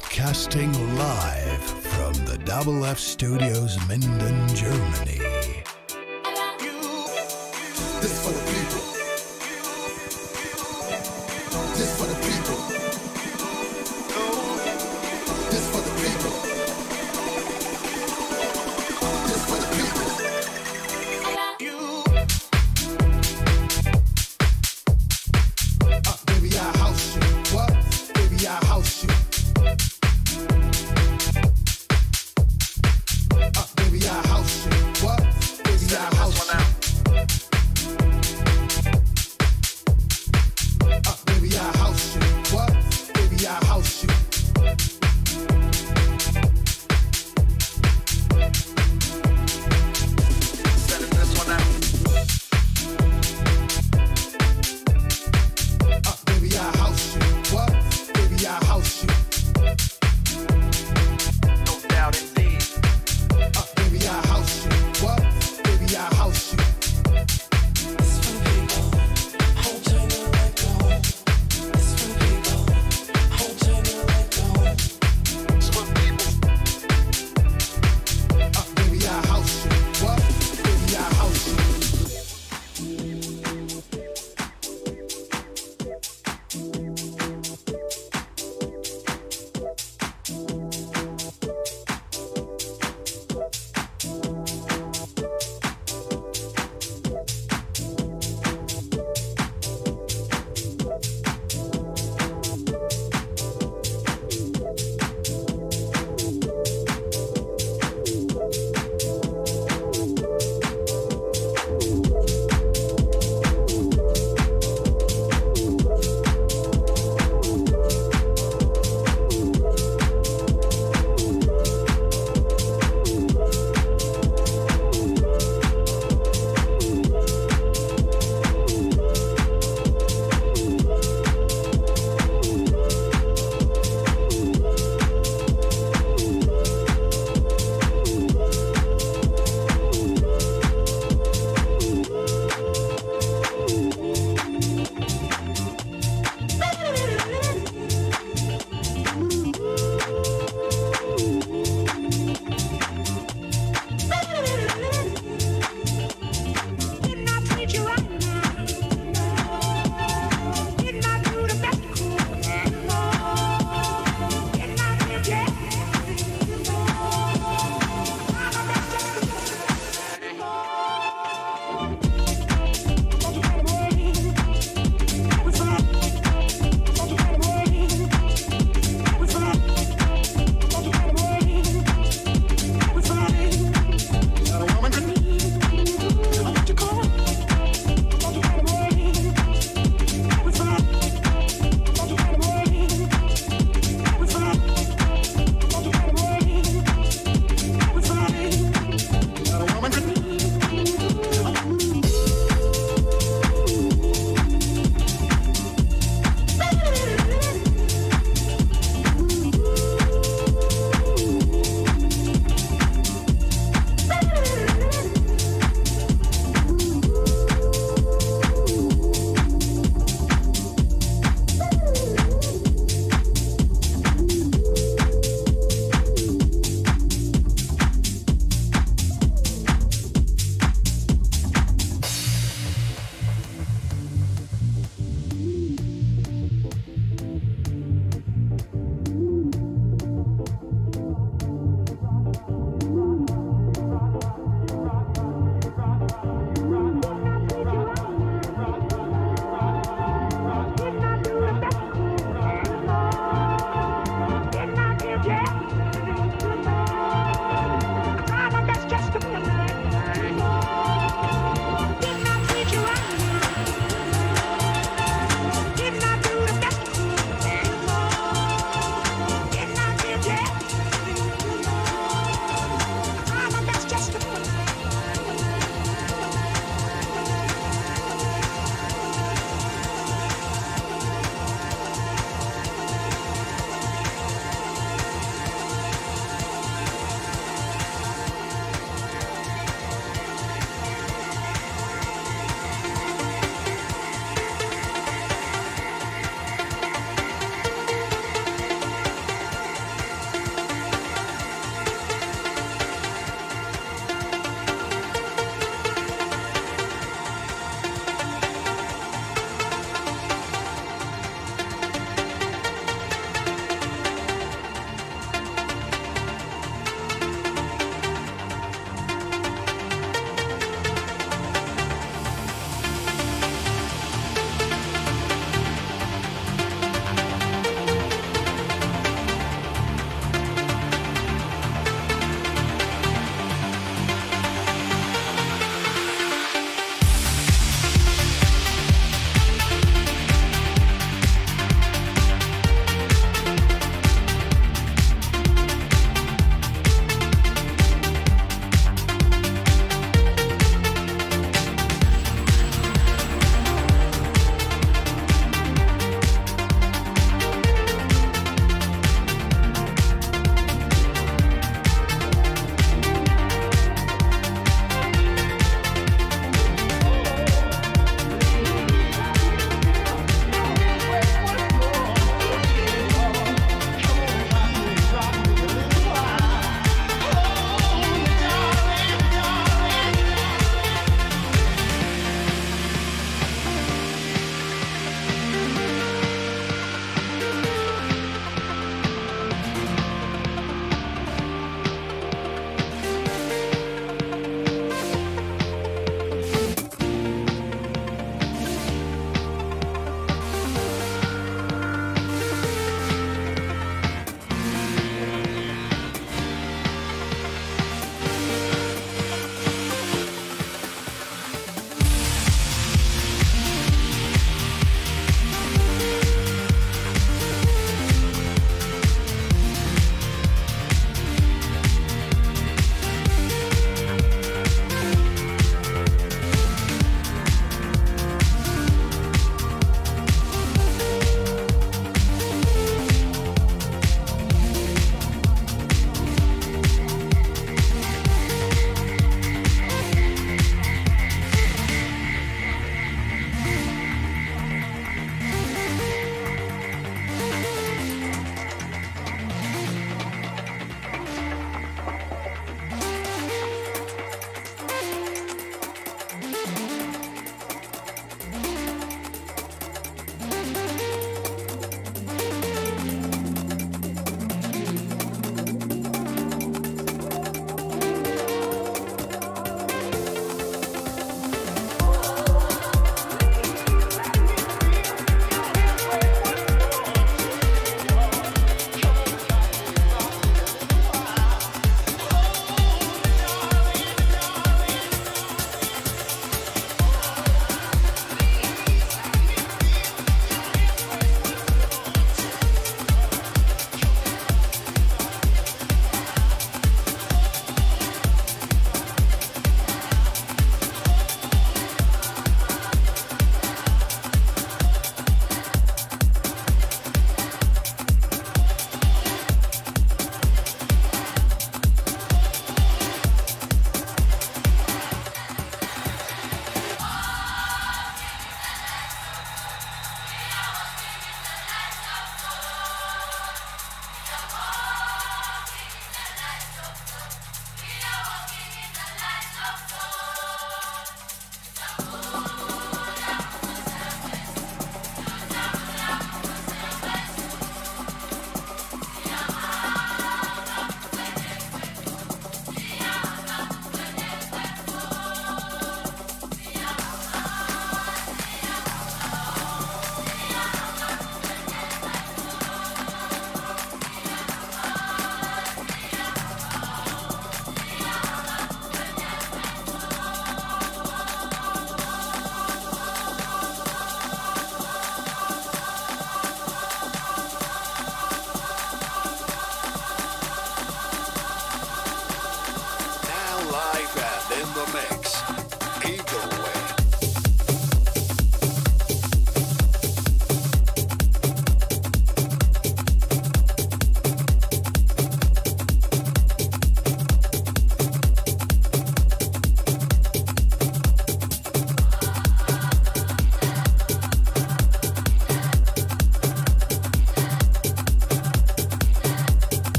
Broadcasting live from the Double F Studios, Minden, Germany. This for the people. This for the people. This for the people. This for the people. Uh, baby, I house you. What? Baby, I house you. Uh, baby, I house you. What? Baby, I house you. Uh, baby, I house you. What? Baby, I house you. Sending this one out. Uh, baby, I house you. What? Baby, I house you. No doubt indeed. Uh, baby, I house you. What? Baby, I house you. Uh, baby, I house you. What? Baby, I house you.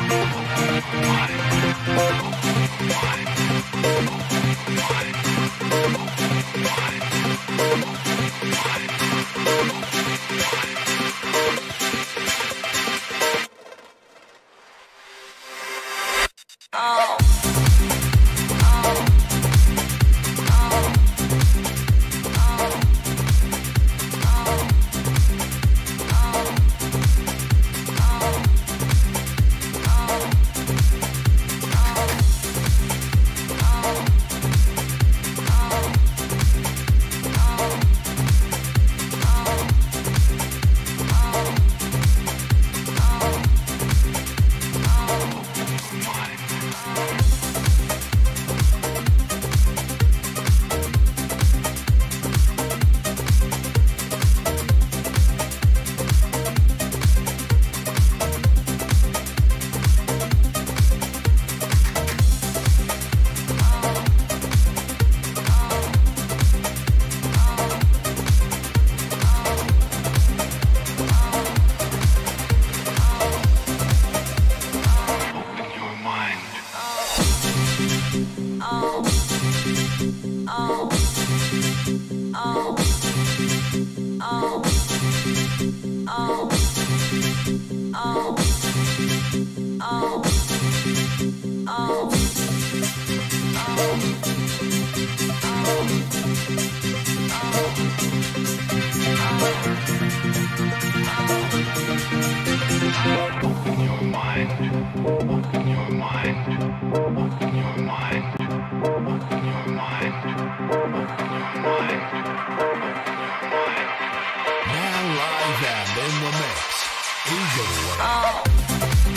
Now live and in the mix, Eagle Wave.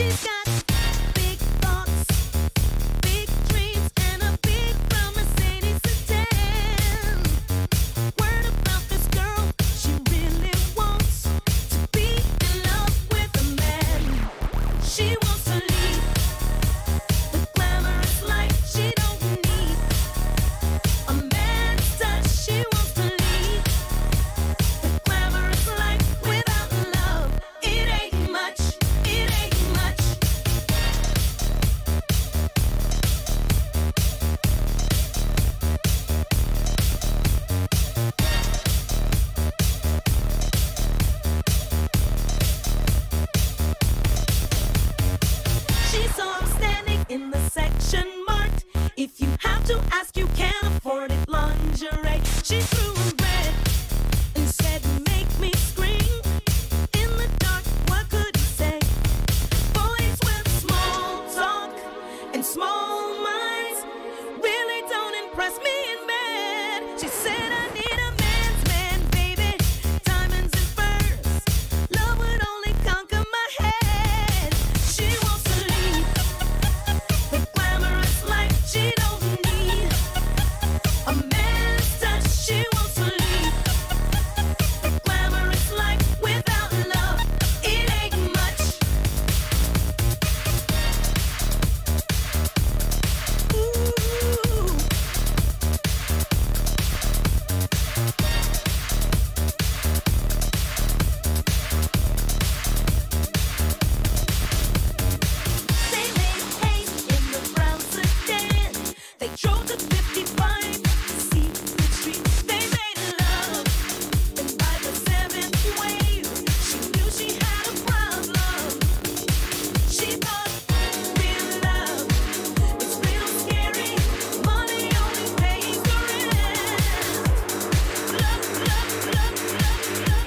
She's got big thoughts, big dreams, and a big brown Mercedes sedan. Word about this girl, she really wants to be in love with a man. She wants to leave the glamorous life. She don't need a man's touch. She wants to leave the glamorous life without love. It ain't much. It ain't much. She saw him standing in the section marked "If you have to ask, you can't afford it" lingerie. She threw him red and said, "Make me scream." In the dark, what could he say? Boys with small talk and small minds really don't impress me in bed. She said, "I need a man's man, baby, diamonds and furs. Love would only conquer my head." She wants to leave the glamorous life. She don't need a man's touch. She wants to leave the glamorous life without love. It ain't much. Ooh. They made haste in the brown sedan. They drove to fifty-five Secret Street. They made love, and by the seventh wave, she knew she had a problem. She thought real love is real scary. Money only pays the rent. Love, love, love, love, love,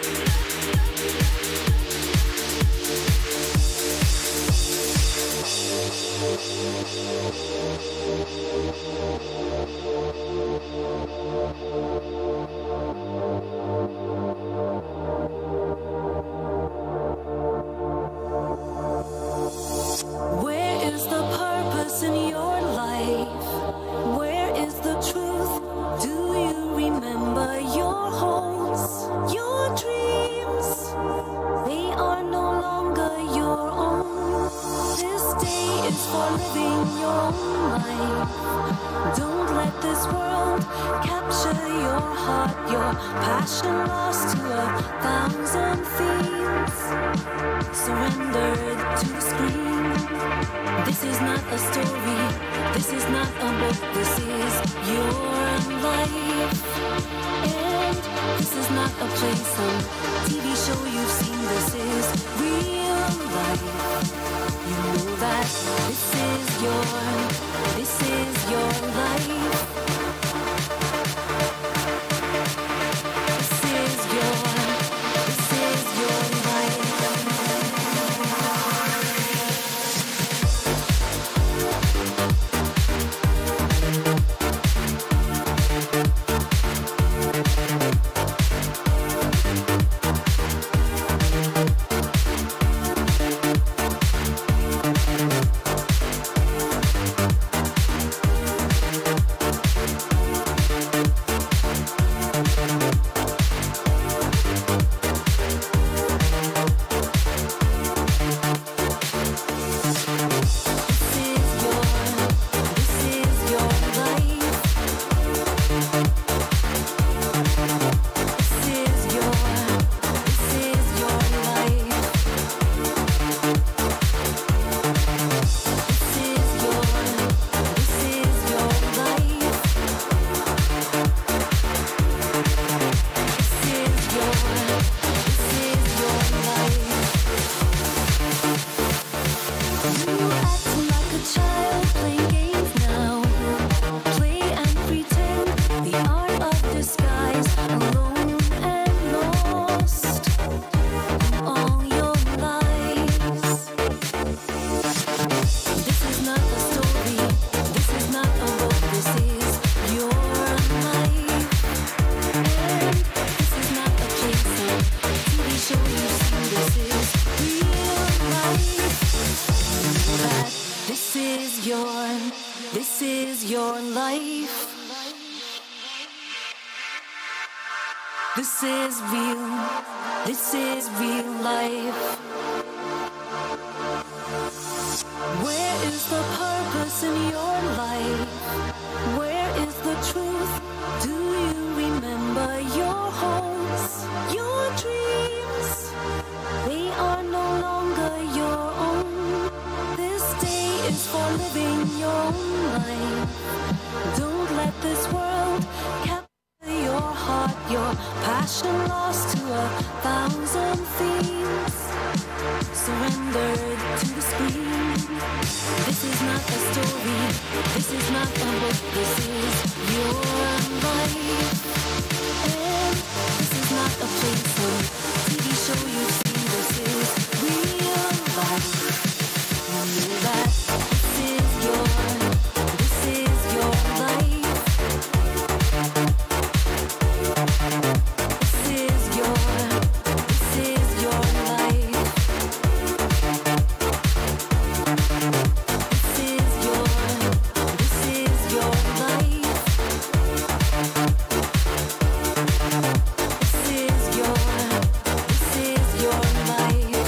Where is the purpose in your life? Where is the truth? Do you remember your hopes, your dreams? They are no longer your own. This day is for living your own life. Don't let this world capture your heart, your passion lost to a thousand thieves. Surrendered to scream. This is not a story. This is not a book. This is your life. And this is not a play, some T V show you've seen. This is real life. You know that this is your, this is your life. This is your, this is your life. This is your life. This is real. This is real life. Where is the purpose in your life? Where is the truth? Do you remember your hopes, your dreams? They are no longer your own. This day is for living your own life. Don't let this world capture your heart, your passion lost to a thousand themes. Surrendered to the screen. This is not a story. This is not a book. This is your life. And this is not a place or T V show you've seen. This is real life. You know that this is your, this is your life. This is your, this is your life. This is your, this is your life. This is your, this is your life.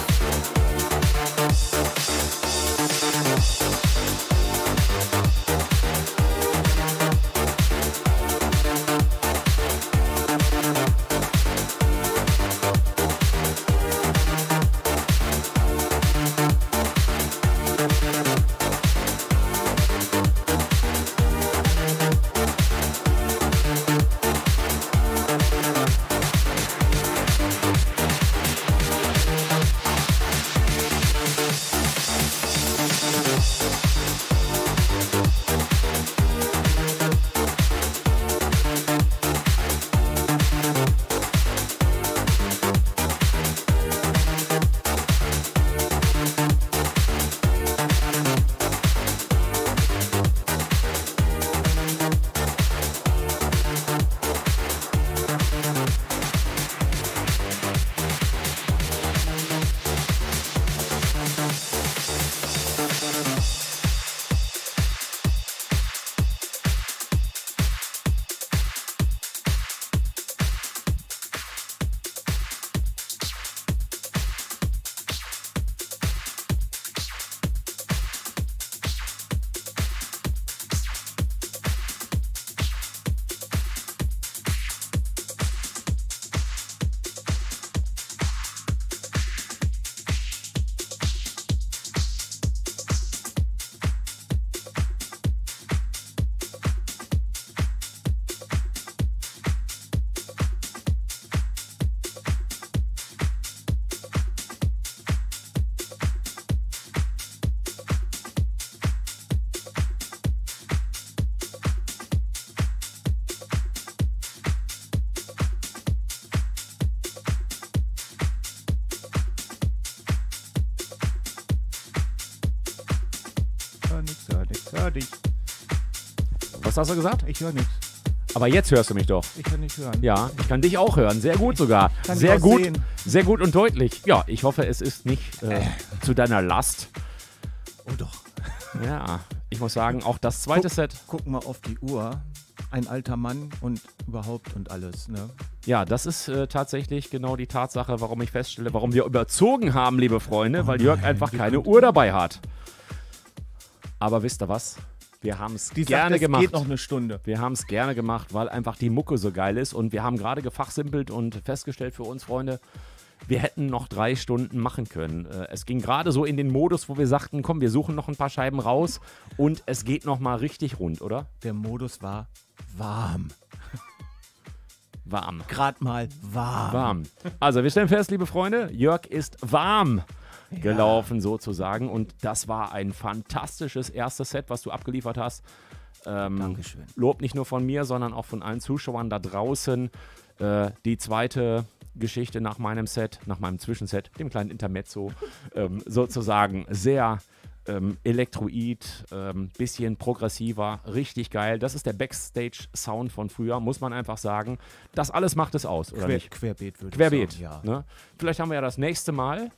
Hör nix, hör nix, hör dich. Was hast du gesagt? Ich höre nichts. Aber jetzt hörst du mich doch. Ich kann nicht hören. Ja, ich kann dich auch hören. Sehr gut sogar. Kann ich Sehr auch gut. sehen. Sehr gut und deutlich. Ja, ich hoffe, es ist nicht äh, zu deiner Last. Oh doch. Ja, ich muss sagen, auch das zweite Guck, Set. Guck mal auf die Uhr. Ein alter Mann und überhaupt und alles, ne? Ja, das ist äh, tatsächlich genau die Tatsache, warum ich feststelle, warum wir überzogen haben, liebe Freunde, weil Jörg einfach keine Uhr dabei hat. Aber wisst ihr was? Wir haben es Die gerne sagt, es gemacht. geht noch eine Stunde. Wir haben es gerne gemacht, weil einfach die Mucke so geil ist. Und wir haben gerade gefachsimpelt und festgestellt für uns, Freunde, wir hätten noch drei Stunden machen können. Äh, Es ging gerade so in den Modus, wo wir sagten, komm, wir suchen noch ein paar Scheiben raus und es geht noch mal richtig rund, oder? Der Modus war warm. Warm. Gerade mal warm. Warm. Also, wir stellen fest, liebe Freunde, Jörg ist warm gelaufen sozusagen. Und das war ein fantastisches erstes Set, was du abgeliefert hast. Ähm, Dankeschön. Lob nicht nur von mir, sondern auch von allen Zuschauern da draußen. Äh, die zweite Geschichte nach meinem Set, nach meinem Zwischenset, dem kleinen Intermezzo, ähm, sozusagen sehr ähm, elektroid, ähm, bisschen progressiver, richtig geil. Das ist der Backstage-Sound von früher, muss man einfach sagen. Das alles macht es aus, oder Quer, nicht? Querbeet würde Querbeet. ich sagen, Ne? Vielleicht haben wir ja das nächste Mal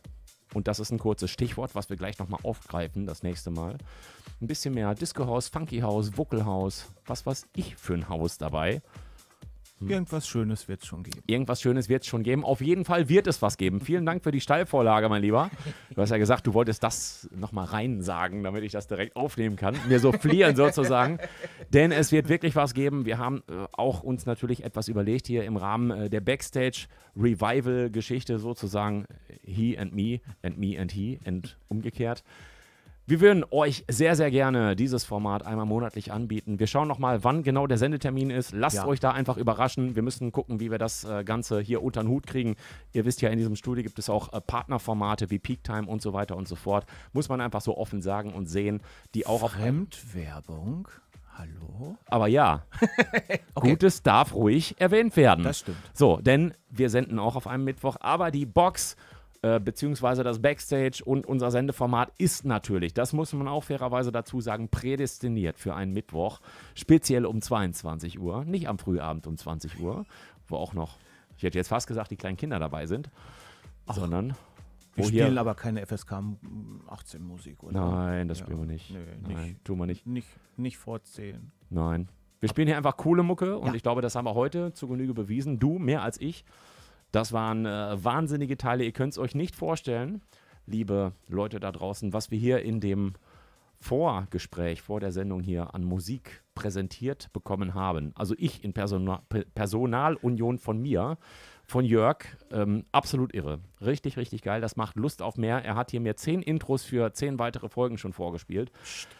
und das ist ein kurzes Stichwort, was wir gleich nochmal aufgreifen, das nächste Mal. Ein bisschen mehr Disco-Haus, Funky-Haus, Wuckelhaus, was weiß ich für ein Haus dabei. Irgendwas Schönes wird es schon geben. Irgendwas Schönes wird es schon geben. Auf jeden Fall wird es was geben. Vielen Dank für die Steilvorlage, mein Lieber. Du hast ja gesagt, du wolltest das nochmal rein sagen, damit ich das direkt aufnehmen kann. Mir soufflieren sozusagen. Denn es wird wirklich was geben. Wir haben äh, auch uns natürlich etwas überlegt hier im Rahmen äh, der Backstage-Revival-Geschichte sozusagen. He and me and me and he und umgekehrt. Wir würden euch sehr, sehr gerne dieses Format einmal monatlich anbieten. Wir schauen nochmal, wann genau der Sendetermin ist. Lasst Ja. euch da einfach überraschen. Wir müssen gucken, wie wir das äh, Ganze hier unter den Hut kriegen. Ihr wisst ja, in diesem Studio gibt es auch äh, Partnerformate wie Peak Time und so weiter und so fort. Muss man einfach so offen sagen und sehen, die auch auf... Fremdwerbung? Hallo? Aber ja, Gutes darf ruhig erwähnt werden. Das stimmt. So, denn wir senden auch auf einem Mittwoch, aber die Box... Äh, beziehungsweise das Backstage und unser Sendeformat ist natürlich, das muss man auch fairerweise dazu sagen, prädestiniert für einen Mittwoch, speziell um zweiundzwanzig Uhr, nicht am Frühabend um zwanzig Uhr, wo auch noch, ich hätte jetzt fast gesagt, die kleinen Kinder dabei sind, Ach, sondern wir wo spielen hier... aber keine F S K achtzehn Musik, oder? Nein, das Ja. spielen wir nicht. Nee, Nein, nicht. tun wir nicht. Nicht, nicht vorzählen. Nein. Wir spielen hier einfach coole Mucke und Ja. ich glaube, das haben wir heute zu Genüge bewiesen. Du mehr als ich. Das waren äh, wahnsinnige Teile. Ihr könnt es euch nicht vorstellen, liebe Leute da draußen, was wir hier in dem Vorgespräch, vor der Sendung hier an Musik präsentiert bekommen haben. Also ich in Persona Pe- Personalunion von mir, von Jörg, ähm, absolut irre. Richtig, richtig geil. Das macht Lust auf mehr. Er hat hier mir zehn Intros für zehn weitere Folgen schon vorgespielt.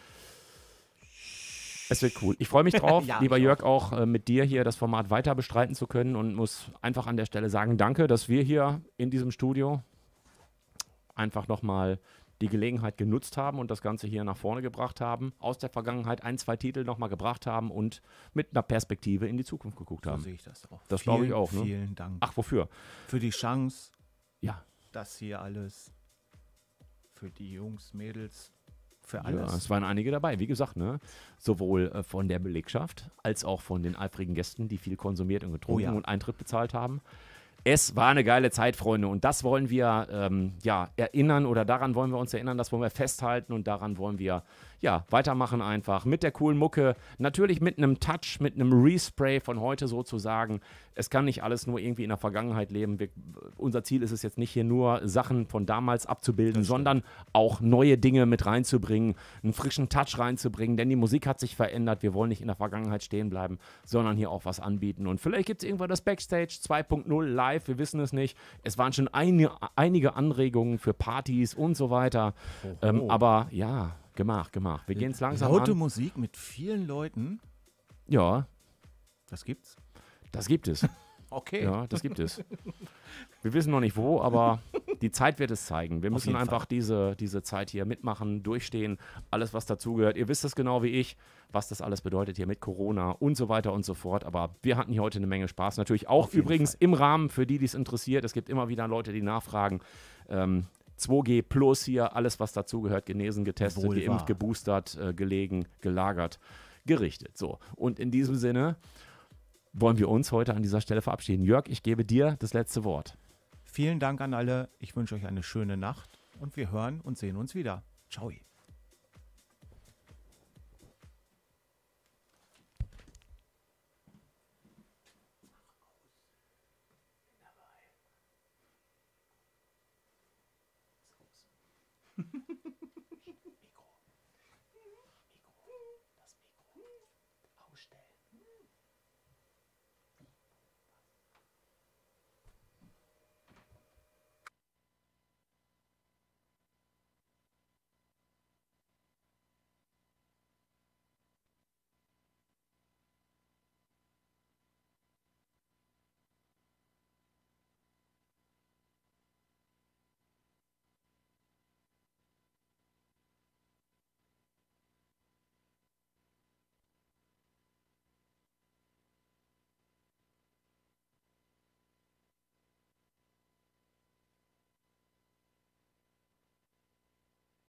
Es wird cool. Ich freue mich drauf, Ja, lieber ich Jörg, auch äh, mit dir hier das Format weiter bestreiten zu können und muss einfach an der Stelle sagen, danke, dass wir hier in diesem Studio einfach nochmal die Gelegenheit genutzt haben und das Ganze hier nach vorne gebracht haben, aus der Vergangenheit ein, zwei Titel nochmal gebracht haben und mit einer Perspektive in die Zukunft geguckt So haben. sehe ich das auch. Das glaube ich Vielen, auch, ne? Vielen Dank Ach, wofür? für die Chance, Ja, das hier alles für die Jungs, Mädels, für ja, alles. es waren einige dabei, wie gesagt, ne? Sowohl äh, von der Belegschaft als auch von den eifrigen Gästen, die viel konsumiert und getrunken Oh ja. und Eintritt bezahlt haben. Es war eine geile Zeit, Freunde, und das wollen wir ähm, ja, erinnern oder daran wollen wir uns erinnern, das wollen wir festhalten und daran wollen wir ja, weitermachen einfach mit der coolen Mucke, natürlich mit einem Touch, mit einem Respray von heute sozusagen. Es kann nicht alles nur irgendwie in der Vergangenheit leben. Wir, unser Ziel ist es jetzt nicht hier nur Sachen von damals abzubilden, sondern auch neue Dinge mit reinzubringen, einen frischen Touch reinzubringen, denn die Musik hat sich verändert. Wir wollen nicht in der Vergangenheit stehen bleiben, sondern hier auch was anbieten. Und vielleicht gibt es irgendwann das Backstage zwei Punkt null live, wir wissen es nicht. Es waren schon eine, einige Anregungen für Partys und so weiter. Ähm, aber ja, gemacht, gemacht. Wir gehen es langsam Laute an. Musik mit vielen Leuten, Ja, das gibt's. das gibt es. Okay. Ja, das gibt es. Wir wissen noch nicht wo, aber die Zeit wird es zeigen. Wir müssen jeden einfach Fall. diese, diese Zeit hier mitmachen, durchstehen, alles, was dazugehört. Ihr wisst es genau wie ich, was das alles bedeutet hier mit Corona und so weiter und so fort. Aber wir hatten hier heute eine Menge Spaß. Natürlich auch Auf jeden übrigens Fall. im Rahmen, für die, die es interessiert. Es gibt immer wieder Leute, die nachfragen. Ähm, zwei G plus hier, alles, was dazugehört, genesen, getestet, Wohl geimpft, wahr. geboostert, äh, gelegen, gelagert, gerichtet. So, und in diesem Sinne wollen wir uns heute an dieser Stelle verabschieden. Jörg, ich gebe dir das letzte Wort. Vielen Dank an alle. Ich wünsche euch eine schöne Nacht und wir hören und sehen uns wieder. Ciao.